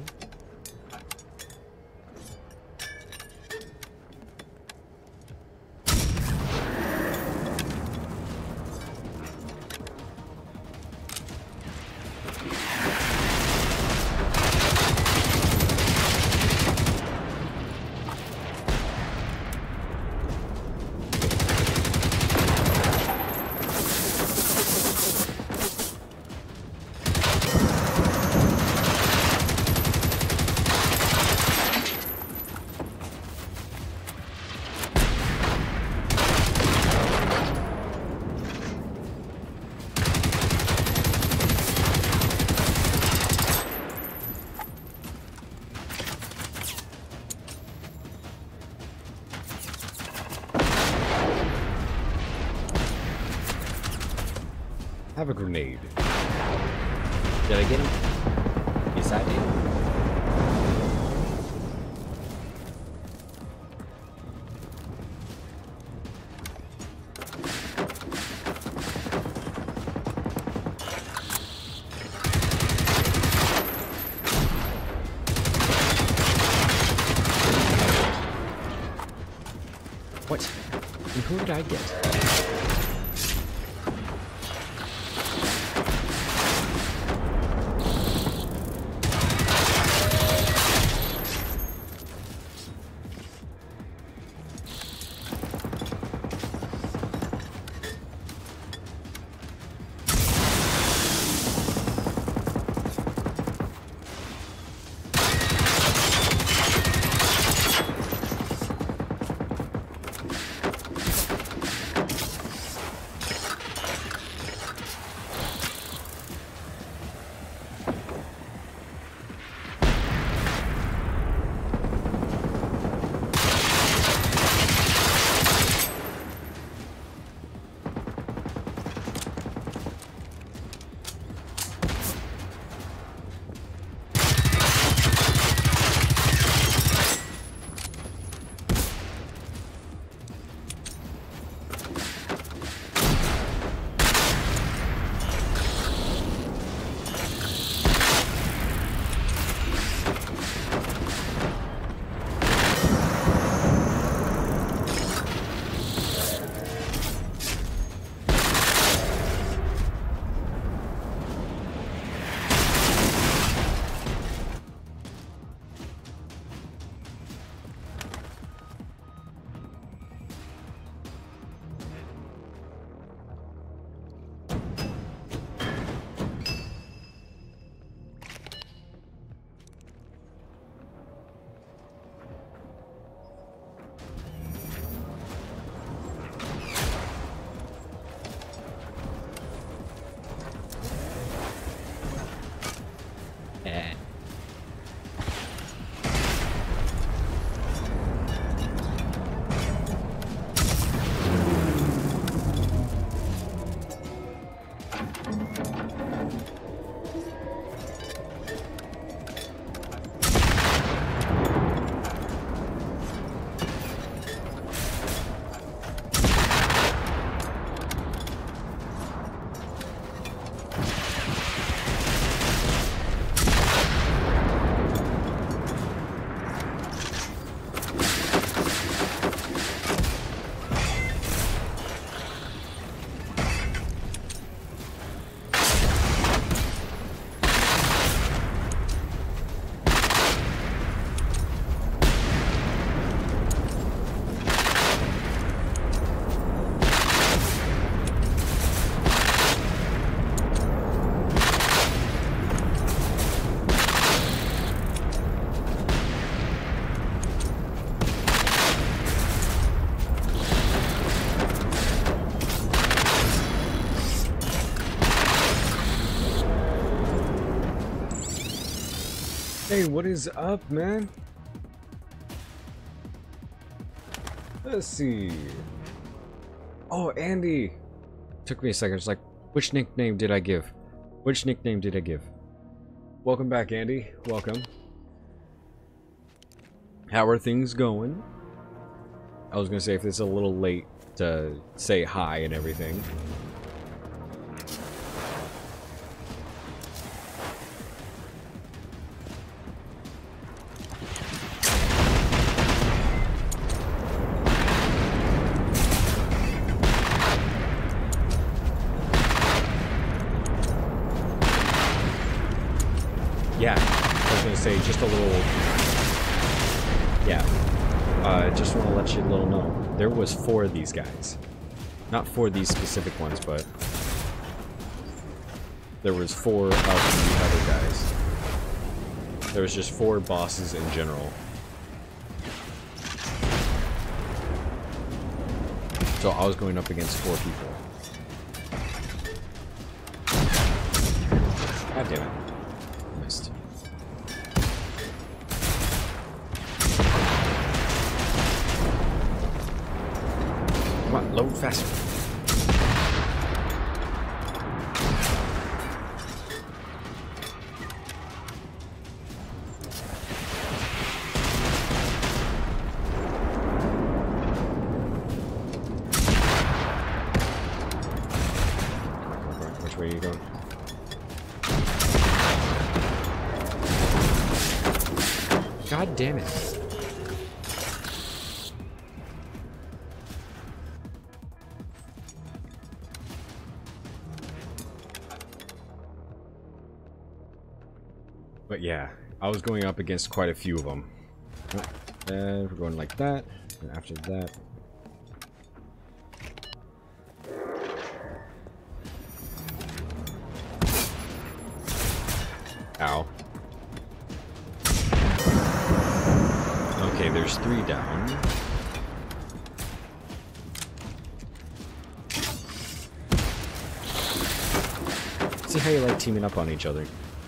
Have a grenade. Did I get him? Yes, I did. What? And who did I get? Hey, what is up, man? Let's see. Oh, Andy. Took me a second. It's like, which nickname did I give? Which nickname did I give? Welcome back, Andy. Welcome. How are things going? I was gonna say if it's a little late to say hi and everything. yeah, I was gonna say just a little. Yeah, I uh, just want to let you little know there was four of these guys, not four of these specific ones, but there was four of the other guys. There was just four bosses in general. So I was going up against four people. God damn it. Missed. Come on, load faster. Which way are you going? God damn it. But yeah, I was going up against quite a few of them. And we're going like that, and after that. Ow. Okay, there's three down. See how you like teaming up on each other.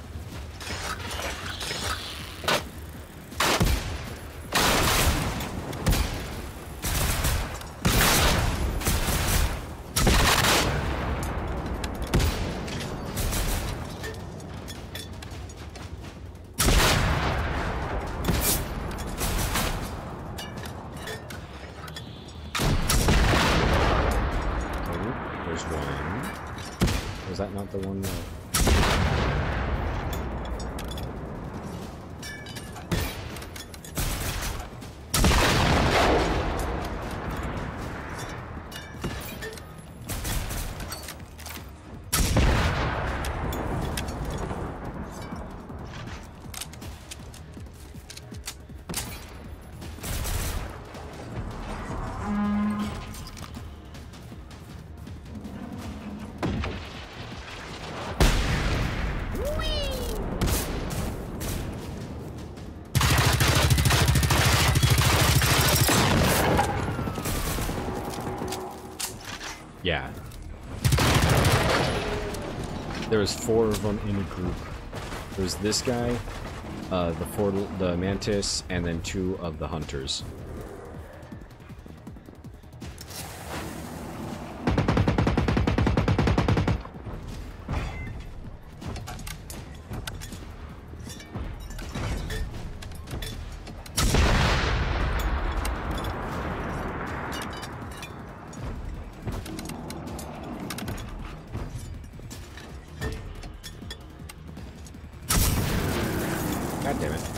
Was that not the one that... Yeah. There was four of them in a group. There was this guy, uh, the four, the mantis, and then two of the hunters. God damn it.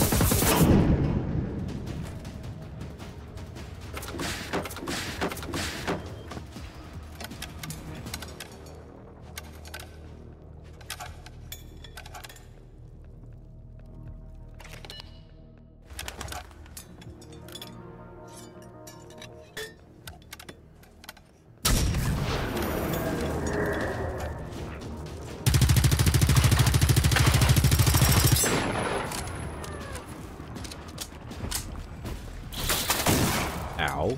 Ow.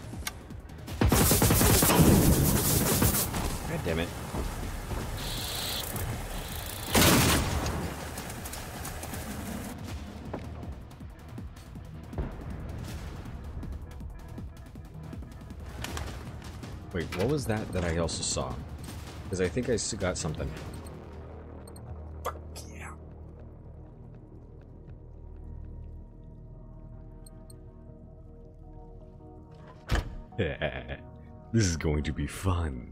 God damn it. Wait, what was that that I also saw? Because I think I s- got something. Fuck yeah. This is going to be fun.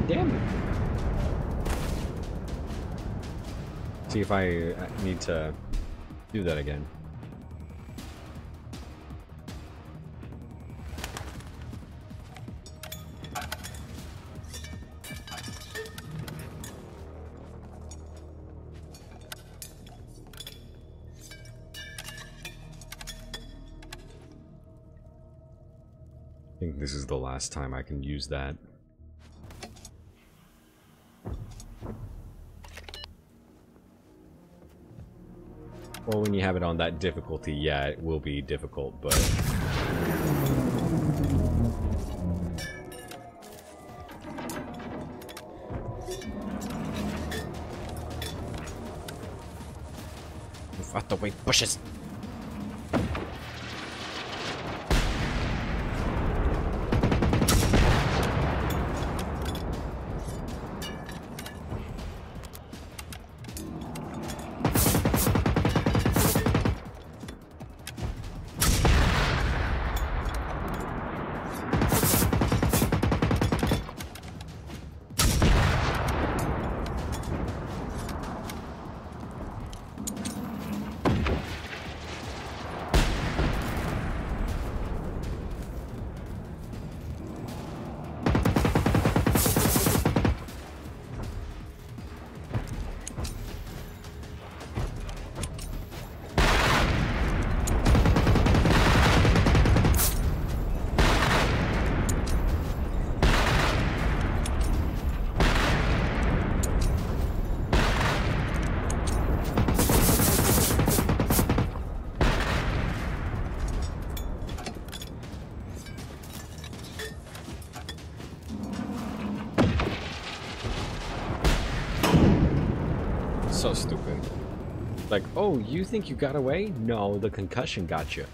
God damn it. See if I need to do that again. I think this is the last time I can use that. Well, when you have it on that difficulty, yeah, it will be difficult, but... Move out the way, bushes! So stupid. Like, oh, you think you got away? No, the concussion got you.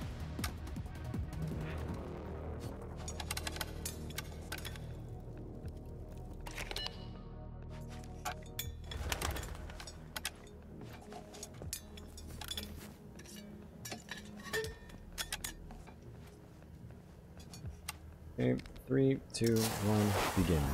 Okay, three, two, one, begin.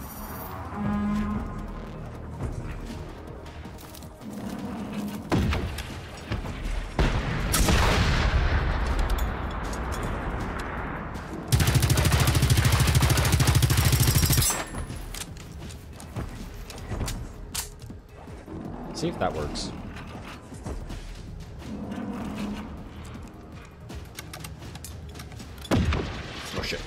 See if that works. Oh shit.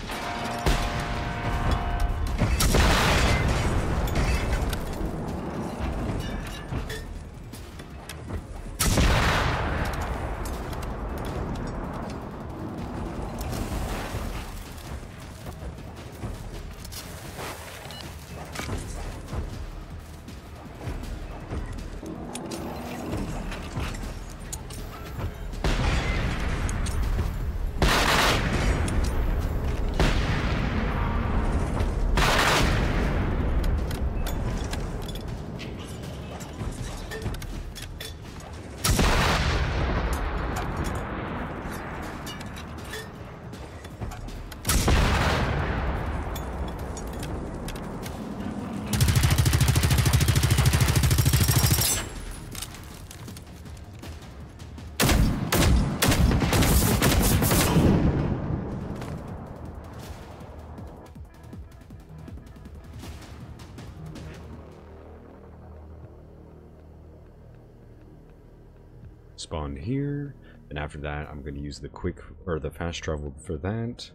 Spawn here, and after that I'm going to use the quick or the fast travel for that.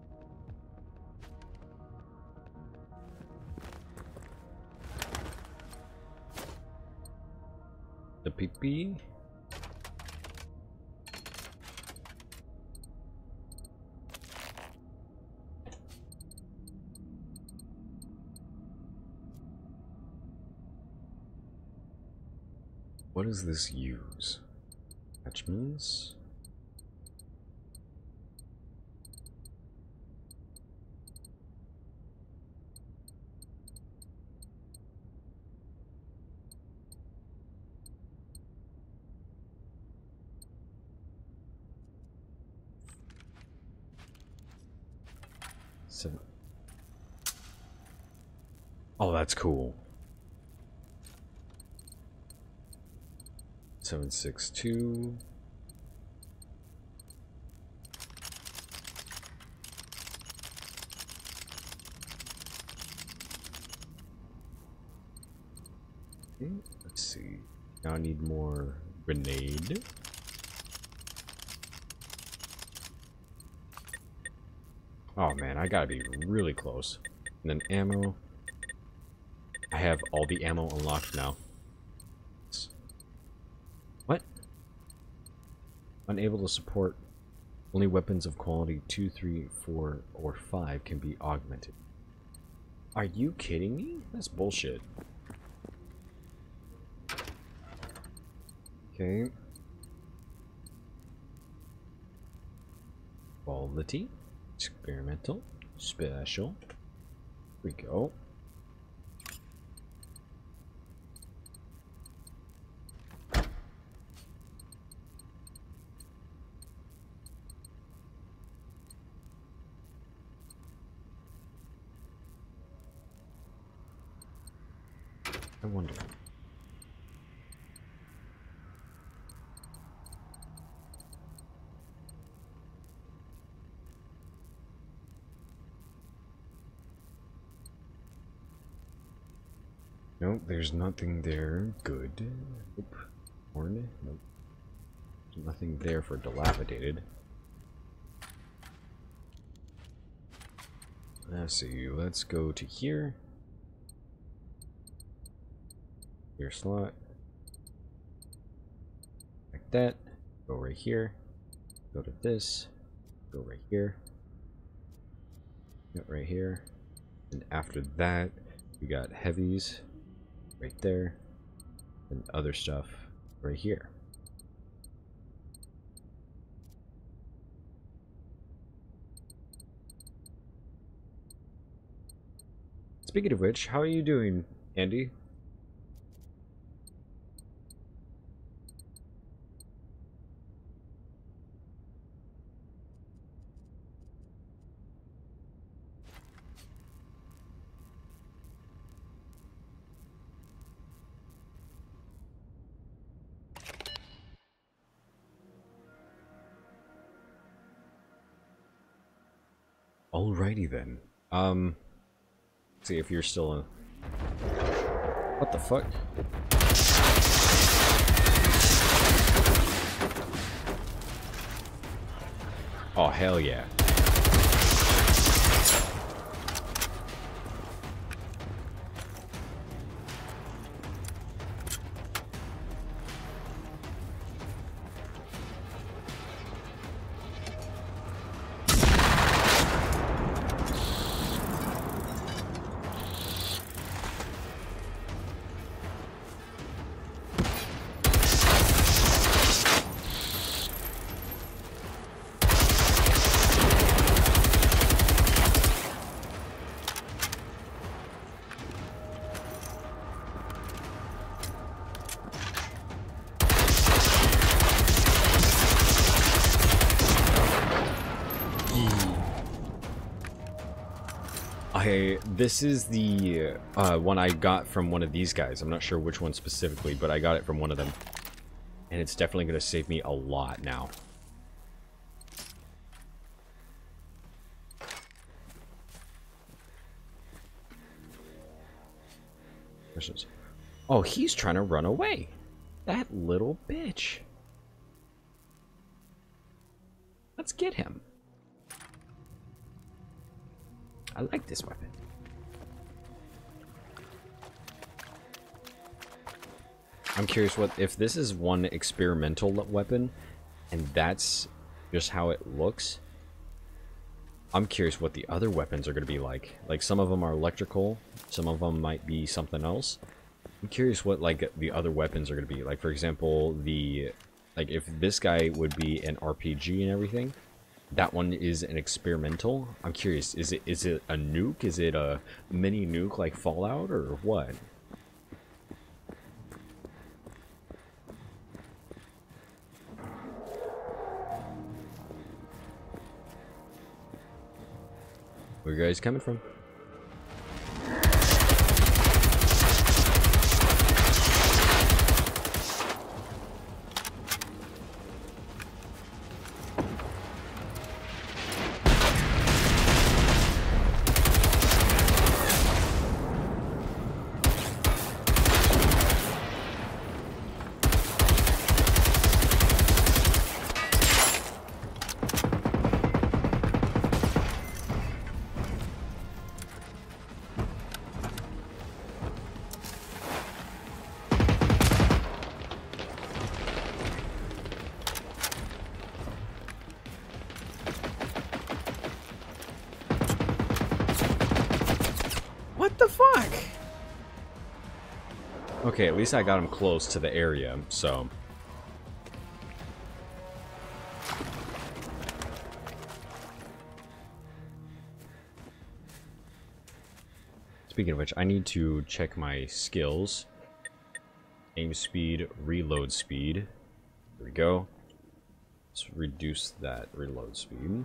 The P P. What does this use? Attachments. Seven. Oh, that's cool. seven six two. Okay, let's see. Now I need more grenade. Oh man, I gotta be really close. And then ammo. I have all the ammo unlocked now. What? Unable to support. Only weapons of quality two, three, four, or five can be augmented. Are you kidding me? That's bullshit. Okay. Quality. Experimental. Special. Here we go. I wonder. Nope, there's nothing there. Good. Nope. Horn. Nope. There's nothing there for dilapidated. Let's see. Let's go to here. Your slot. Like that. Go right here. Go to this. Go right here. Go right here. And after that, we got heavies right there. And other stuff right here. Speaking of which, how are you doing, Andy? Alrighty then. Um, let's see if you're still in. What the fuck? Oh, hell yeah. I, this is the uh, one I got from one of these guys. I'm not sure which one specifically, but I got it from one of them. And it's definitely going to save me a lot now. Oh, he's trying to run away. That little bitch. Let's get him. I like this weapon. I'm curious what if this is one experimental weapon and that's just how it looks. I'm curious what the other weapons are going to be like. Like some of them are electrical, some of them might be something else. I'm curious what like the other weapons are going to be. Like for example, the like if this guy would be an R P G and everything. That one is an experimental. I'm curious, is it is it a nuke? Is it a mini nuke like Fallout or what? Where are you guys coming from? What the fuck? Okay, at least I got him close to the area, so... Speaking of which, I need to check my skills. Aim speed, reload speed. There we go. Let's reduce that reload speed.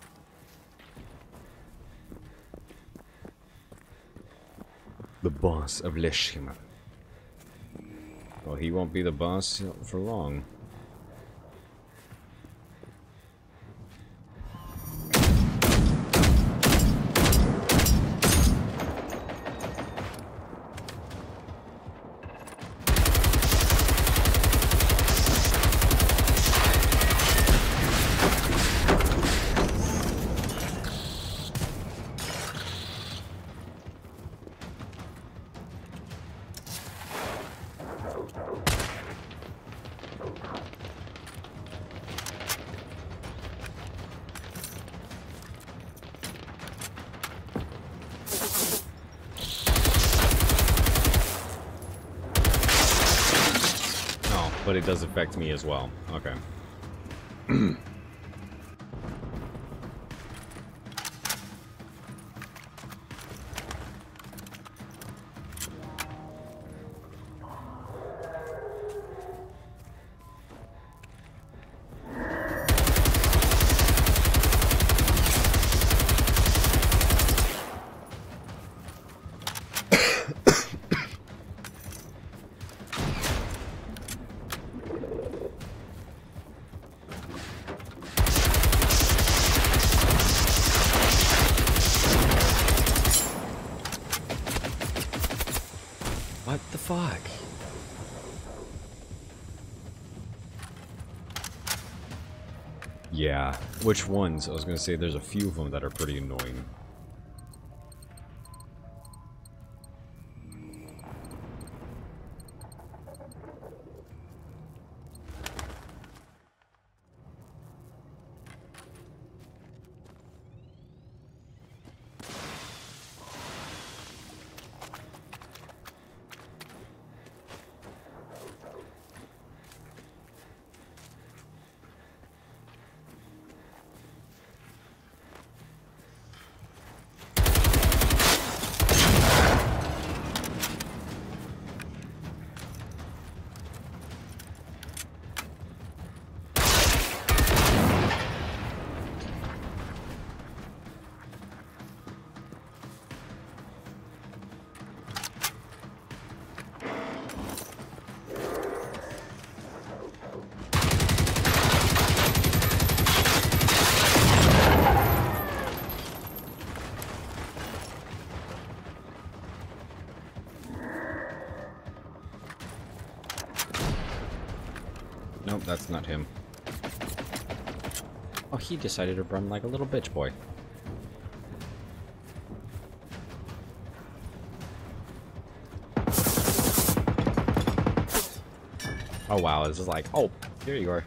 The boss of Leshima. Well, he won't be the boss for long. But it does affect me as well. Okay. What the fuck? Yeah, which ones? I was gonna say there's a few of them that are pretty annoying. Nope, that's not him. Oh, he decided to run like a little bitch boy. Oh wow, this is like, oh, here you are.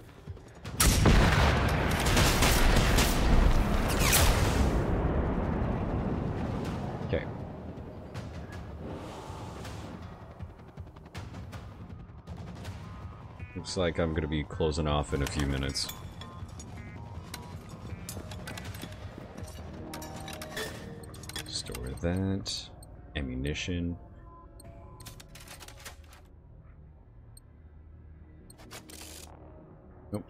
Okay. Looks like I'm gonna be closing off in a few minutes. Store that. Ammunition. Nope.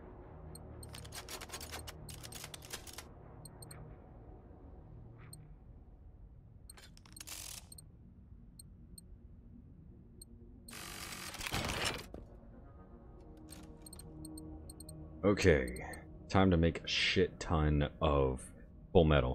Okay, time to make a shit ton of full metal.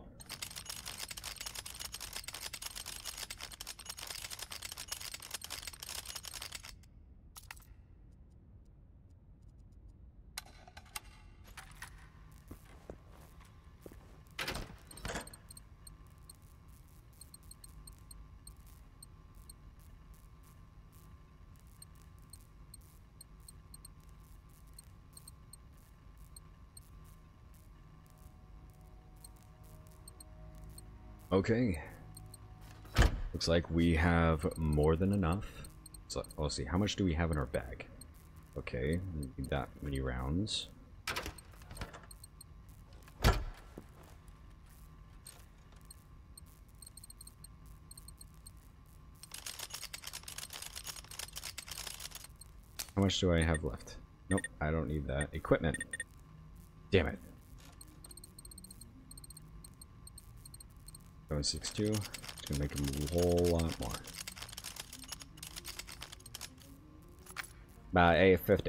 Okay. Looks like we have more than enough. So let's see, how much do we have in our bag? Okay, we need that many rounds. How much do I have left? Nope, I don't need that. Equipment. Damn it. seven six two. It's gonna make a whole lot more. About eight fifty.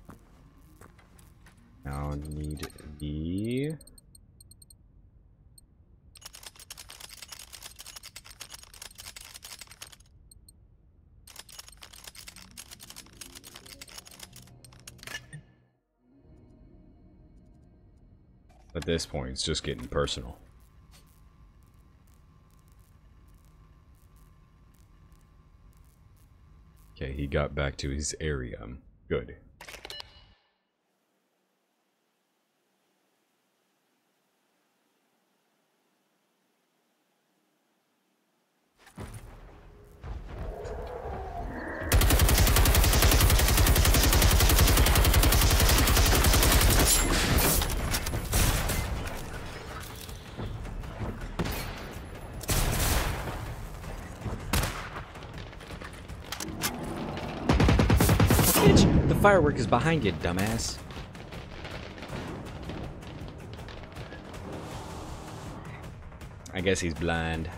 Now I need the... At this point, it's just getting personal. Okay, he got back to his area. Good. The firework is behind you, dumbass. I guess he's blind.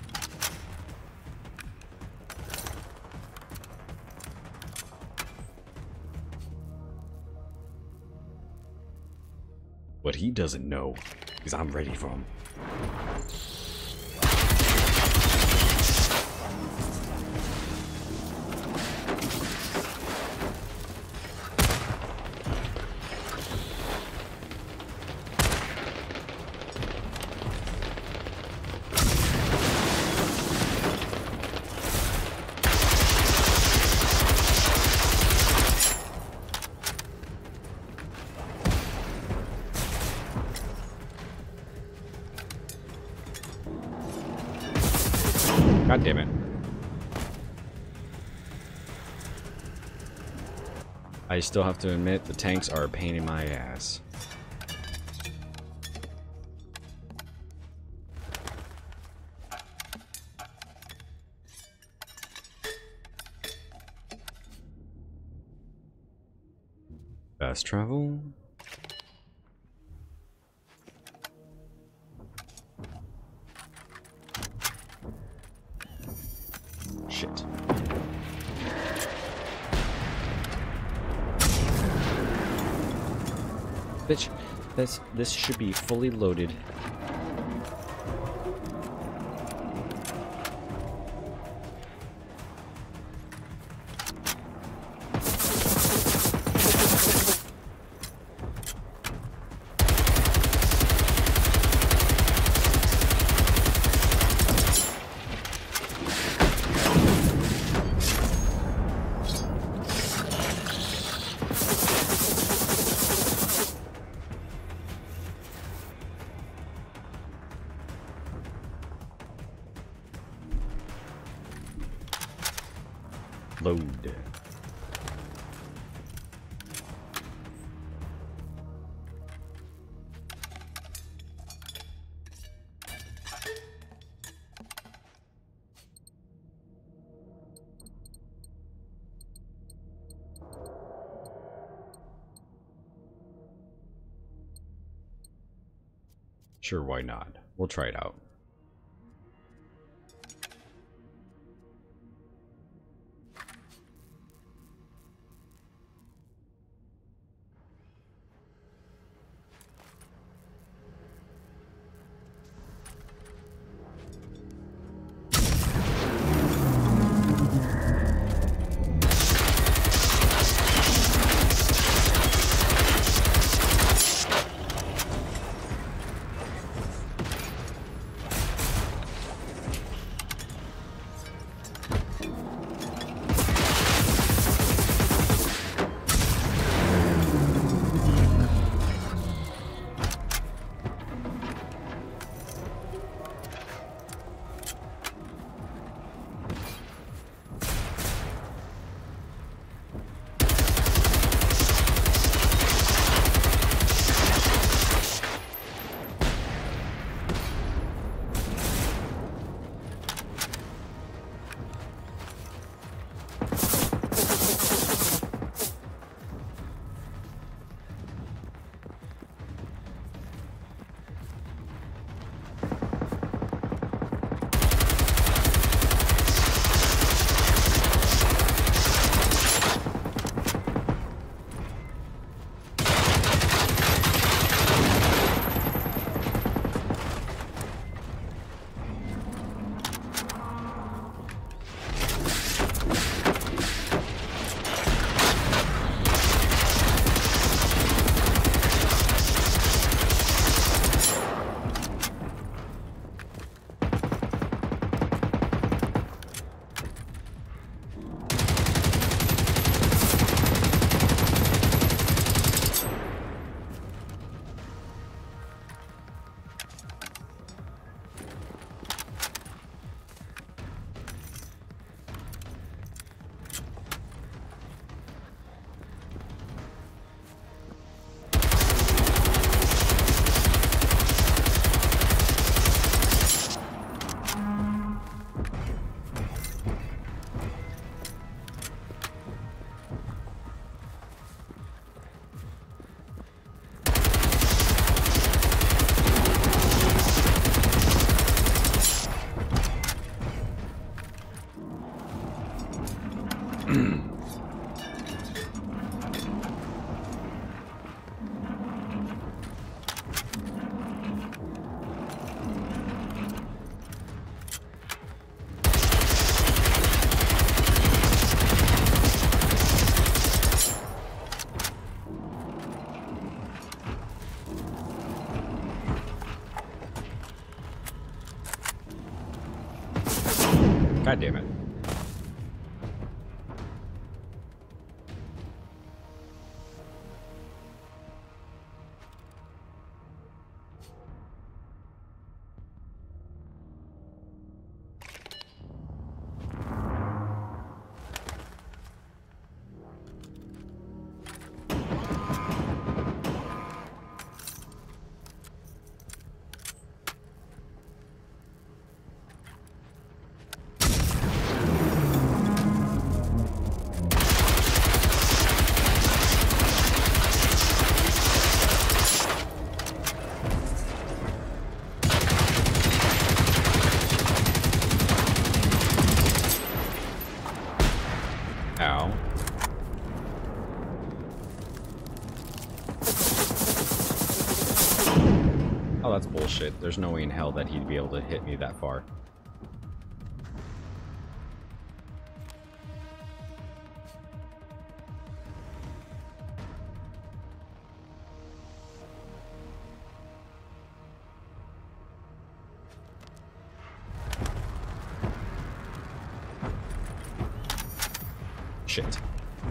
What he doesn't know is I'm ready for him. God damn it. I still have to admit, the tanks are a pain in my ass. Fast travel. Shit. Bitch, this this should be fully loaded. Load. Sure, why not? We'll try it out. God damn it. Ow. Oh, that's bullshit. There's no way in hell that he'd be able to hit me that far. Shit.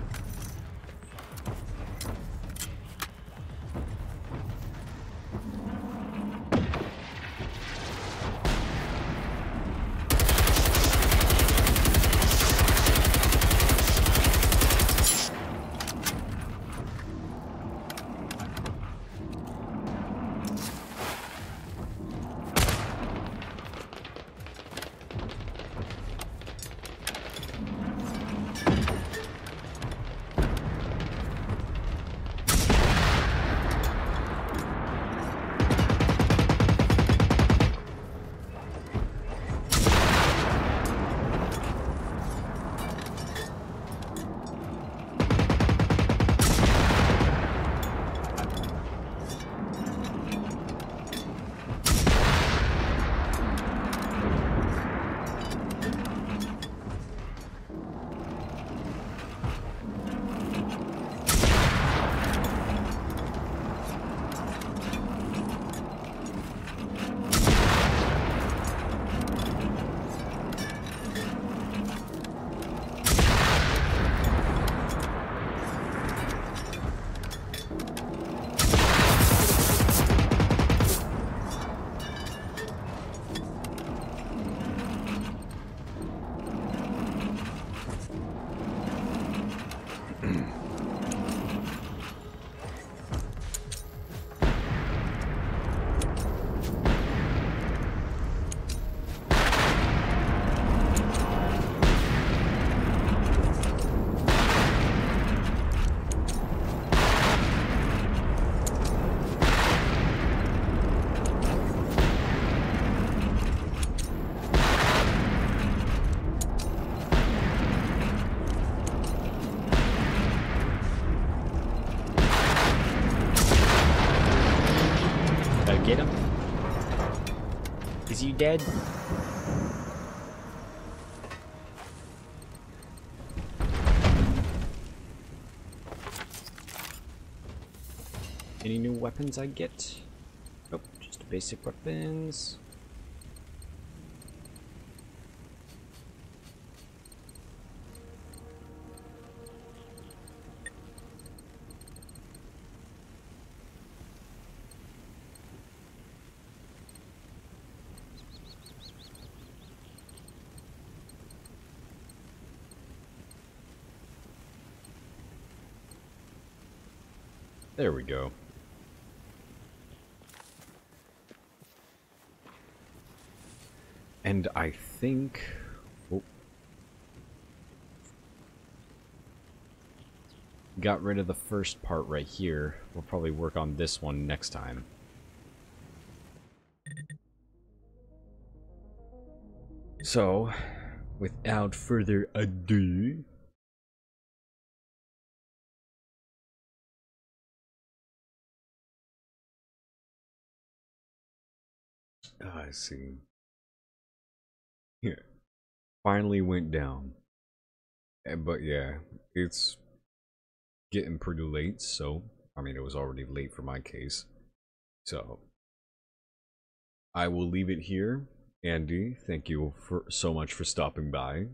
Get him? Is he dead? Any new weapons I get? Nope, just basic weapons. There we go. And I think... Oh. Got rid of the first part right here. We'll probably work on this one next time. So, without further ado, Oh, I see. Yeah. Finally went down. And, but yeah, it's getting pretty late, so I mean it was already late for my case. So I will leave it here. Andy, thank you for so much for stopping by.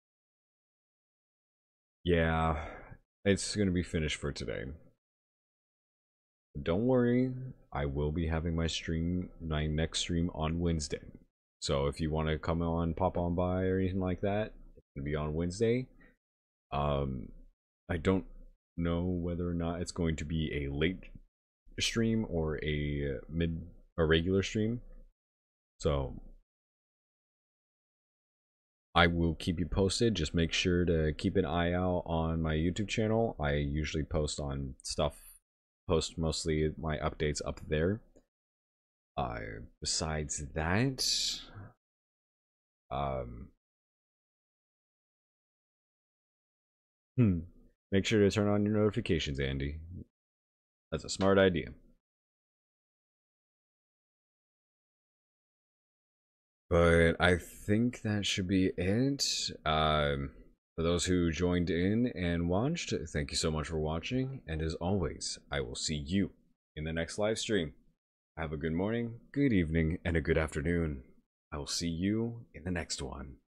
Yeah, it's gonna be finished for today. Don't worry, I will be having my stream, my next stream on Wednesday. So if you want to come on, pop on by or anything like that, it's gonna be on Wednesday. Um, I don't know whether or not it's going to be a late stream or a mid, a regular stream. So I will keep you posted. Just make sure to keep an eye out on my YouTube channel. I usually post on stuff, post mostly my updates up there. Uh, besides that, um, hmm, make sure to turn on your notifications, Andy. That's a smart idea. But I think that should be it. Um, for those who joined in and watched, thank you so much for watching. And as always, I will see you in the next live stream. Have a good morning, good evening, and a good afternoon. I will see you in the next one.